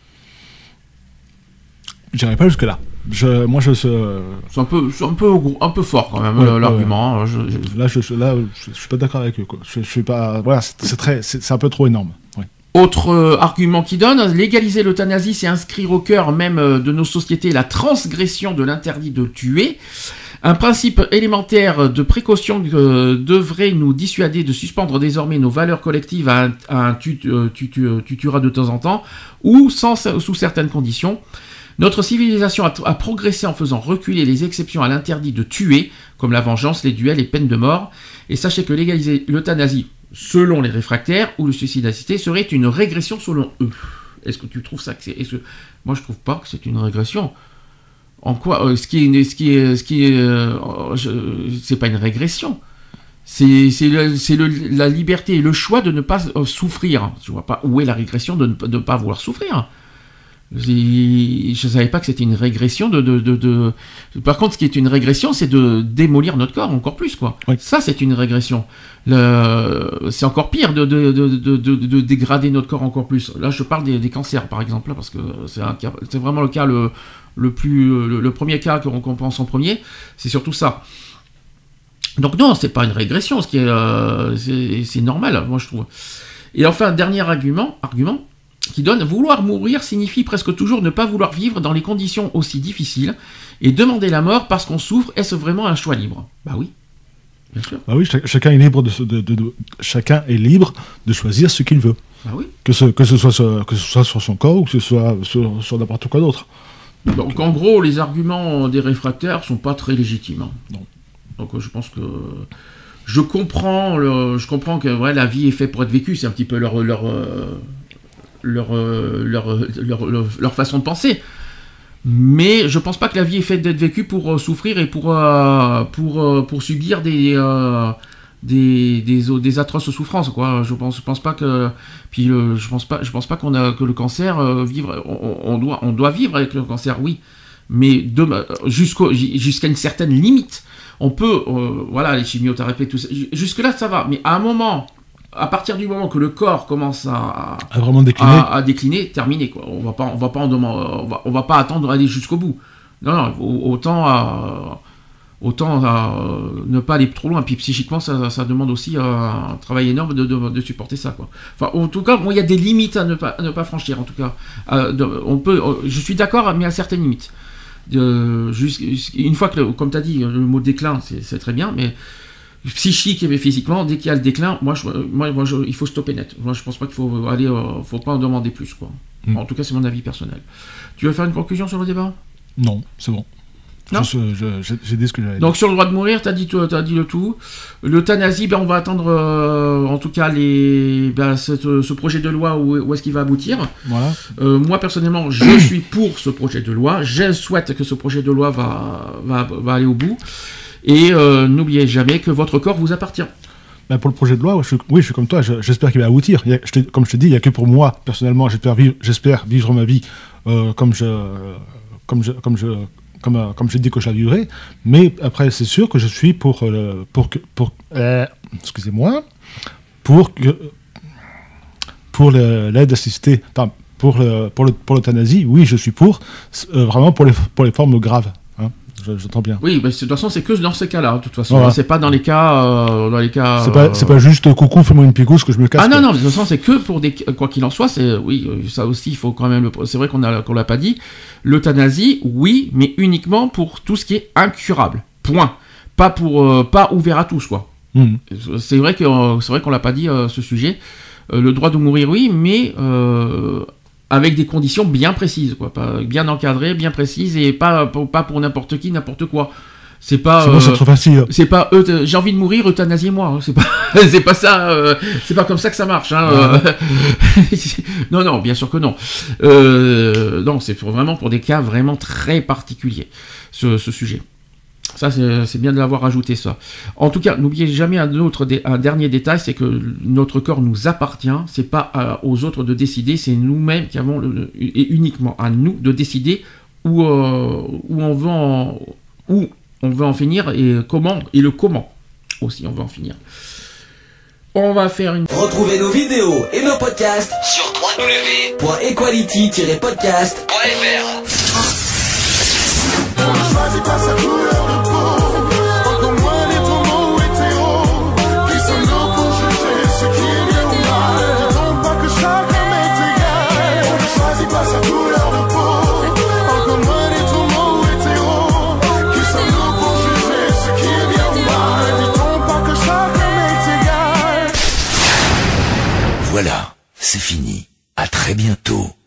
J'irai pas jusque-là. Je, moi, je... Euh... C'est un peu, c'est un peu, un peu fort quand même, ouais, l'argument. Ouais. Je, je... Là, je, là, je, je suis pas d'accord avec eux. Quoi. Je, je suis pas... Voilà, c'est, c'est, très, c'est, c'est un peu trop énorme. Ouais. Autre euh, argument qui donne, légaliser l'euthanasie, c'est inscrire au cœur même euh, de nos sociétés la transgression de l'interdit de tuer. Un principe élémentaire de précaution euh, devrait nous dissuader de suspendre désormais nos valeurs collectives à un, à un tu, tu, tu, tu, tu tueras de temps en temps, ou sans, sous certaines conditions. Notre civilisation a, a progressé en faisant reculer les exceptions à l'interdit de tuer, comme la vengeance, les duels et peines de mort. Et sachez que légaliser l'euthanasie, selon les réfractaires, ou le suicide assisté, serait une régression selon eux. Est-ce que tu trouves ça que c'est... Est-ce que... Moi, je trouve pas que c'est une régression. En quoi euh, Ce qui est... Ce qui est, ce qui est euh, je, c'est pas une régression. C'est, c'est, le, c'est le, la liberté et le choix de ne pas euh, souffrir. Je vois pas où est la régression de ne de pas vouloir souffrir. Je ne savais pas que c'était une régression de, de, de, de... Par contre, ce qui est une régression, c'est de démolir notre corps encore plus, quoi. Oui. Ça, c'est une régression. Le... C'est encore pire de, de, de, de, de, de dégrader notre corps encore plus. Là, je parle des, des cancers, par exemple, là, parce que c'est, un cas... c'est vraiment le cas le, le plus... Le, le premier cas qu'on, qu'on pense en premier, c'est surtout ça. Donc non, c'est pas une régression, ce qui est, euh, c'est, c'est normal, moi, je trouve. Et enfin, dernier argument, argument qui donne, vouloir mourir signifie presque toujours ne pas vouloir vivre dans les conditions aussi difficiles, et demander la mort parce qu'on souffre, est-ce vraiment un choix libre ? Bah oui, bien sûr. Bah oui, ch- chacun est libre de, de, de, de, chacun est libre de choisir ce qu'il veut. Bah oui. Que ce, que ce soit sur, que ce soit sur son corps ou que ce soit sur, sur n'importe quoi d'autre. Donc en gros, les arguments des réfractaires sont pas très légitimes. Hein. Non. Donc je pense que je comprends, le, je comprends que ouais, la vie est faite pour être vécue, c'est un petit peu leur leur euh, leur, euh, leur, leur, leur leur façon de penser. Mais je pense pas que la vie est faite d'être vécue pour euh, souffrir et pour euh, pour euh, pour subir des euh, des, des des atroces souffrances, quoi. Je pense je pense pas que puis euh, je pense pas je pense pas qu'on a que le cancer euh, vivre on, on doit on doit vivre avec le cancer, oui. Mais de, jusqu'au, jusqu'à une certaine limite, on peut, euh, voilà, les chimiothérapies, tout ça, jusque-là, ça va. Mais à un moment, à partir du moment que le corps commence à, à vraiment décliner, à, à décliner, terminé, quoi. On va pas, on va pas en demander, on va, on va pas attendre d'aller jusqu'au bout. Non, non, autant, euh, autant euh, ne pas aller trop loin. Puis psychiquement, ça, ça demande aussi euh, un travail énorme de, de, de supporter ça, quoi. Enfin, en tout cas, bon, il y a des limites à ne pas, à ne pas franchir. En tout cas, euh, de, on peut, je suis d'accord, mais à certaines limites. Euh, juste, une fois que, le, comme tu as dit, le mot déclin, c'est, c'est très bien, mais psychique et physiquement, dès qu'il y a le déclin, moi, je, moi, moi je, il faut stopper net. Moi, je pense pas qu'il faut aller, euh, faut pas en demander plus, quoi. Mm. En tout cas, c'est mon avis personnel. Tu veux faire une conclusion sur le débat ? Non, c'est bon. Non. Je, je, je, j'ai dit ce que j'avais dit. Donc sur le droit de mourir, t'as dit, t'as dit le tout. L'euthanasie, ben on va attendre, euh, en tout cas les, ben, cette, ce projet de loi où, où est-ce qu'il va aboutir. Voilà. Euh, moi personnellement, je suis pour ce projet de loi. Je souhaite que ce projet de loi va, va, va aller au bout. Et euh, n'oubliez jamais que votre corps vous appartient. Ben pour le projet de loi, je suis, oui, je suis comme toi. Je, j'espère qu'il va aboutir. Il y a, je te, comme je te dis, il n'y a que pour moi personnellement. J'espère vivre, j'espère vivre ma vie euh, comme je, comme je, comme je. Comme, euh, comme j'ai dit que je la vivrai, mais après c'est sûr que je suis pour euh, pour que pour euh, excusez-moi pour que pour le, l'aide assistée, enfin, pour le, pour le, pour l'euthanasie, oui je suis pour euh, vraiment pour les pour les formes graves. Hein, je, j'entends bien. Oui, mais de toute façon c'est que dans ces cas-là, de toute façon, voilà. C'est pas dans les cas euh, dans les cas. C'est pas euh... c'est pas juste coucou fais-moi une picousse que je me casse. Ah non quoi. non, de toute façon c'est que pour des quoi qu'il en soit, c'est oui ça aussi il faut quand même le... c'est vrai qu'on a qu'on l'a pas dit. L'euthanasie, oui, mais uniquement pour tout ce qui est incurable. Point. Pas pour euh, pas ouvert à tous quoi. Mmh. C'est vrai que euh, c'est vrai qu'on l'a pas dit euh, ce sujet. Euh, le droit de mourir, oui, mais euh, avec des conditions bien précises quoi, pas, bien encadrées, bien précises et pas pas pour n'importe qui, n'importe quoi. C'est pas. C'est bon, euh, c'est trop facile. C'est pas. Euh, j'ai envie de mourir, euthanasiez-moi. Hein, c'est pas. c'est pas ça. Euh, c'est pas comme ça que ça marche. Hein, ouais. euh, non, non, bien sûr que non. Euh, non, c'est vraiment pour des cas vraiment très particuliers. Ce, ce sujet. Ça, c'est, c'est bien de l'avoir ajouté ça. En tout cas, n'oubliez jamais un autre, un dernier détail, c'est que notre corps nous appartient. C'est pas à, aux autres de décider. C'est nous-mêmes qui avons le, et uniquement à nous de décider où euh, où on veut en, où on veut en finir et comment et le comment aussi on veut en finir. On va faire une... Retrouvez nos vidéos et nos podcasts sur w w w point equality tiret podcast point f r. On ne choisit pas sa couleur de peau, encore moins les tourments hétéros. Qui sommes-nous pour juger ce qui est bien ou mal? Disons pas que chaque homme est égal. On ne choisit pas sa couleur de peau, encore moins les tourments hétéros. Qui sommes-nous pour juger ce qui est bien ou mal? Disons pas que chaque homme est égal. Voilà, c'est fini. À très bientôt.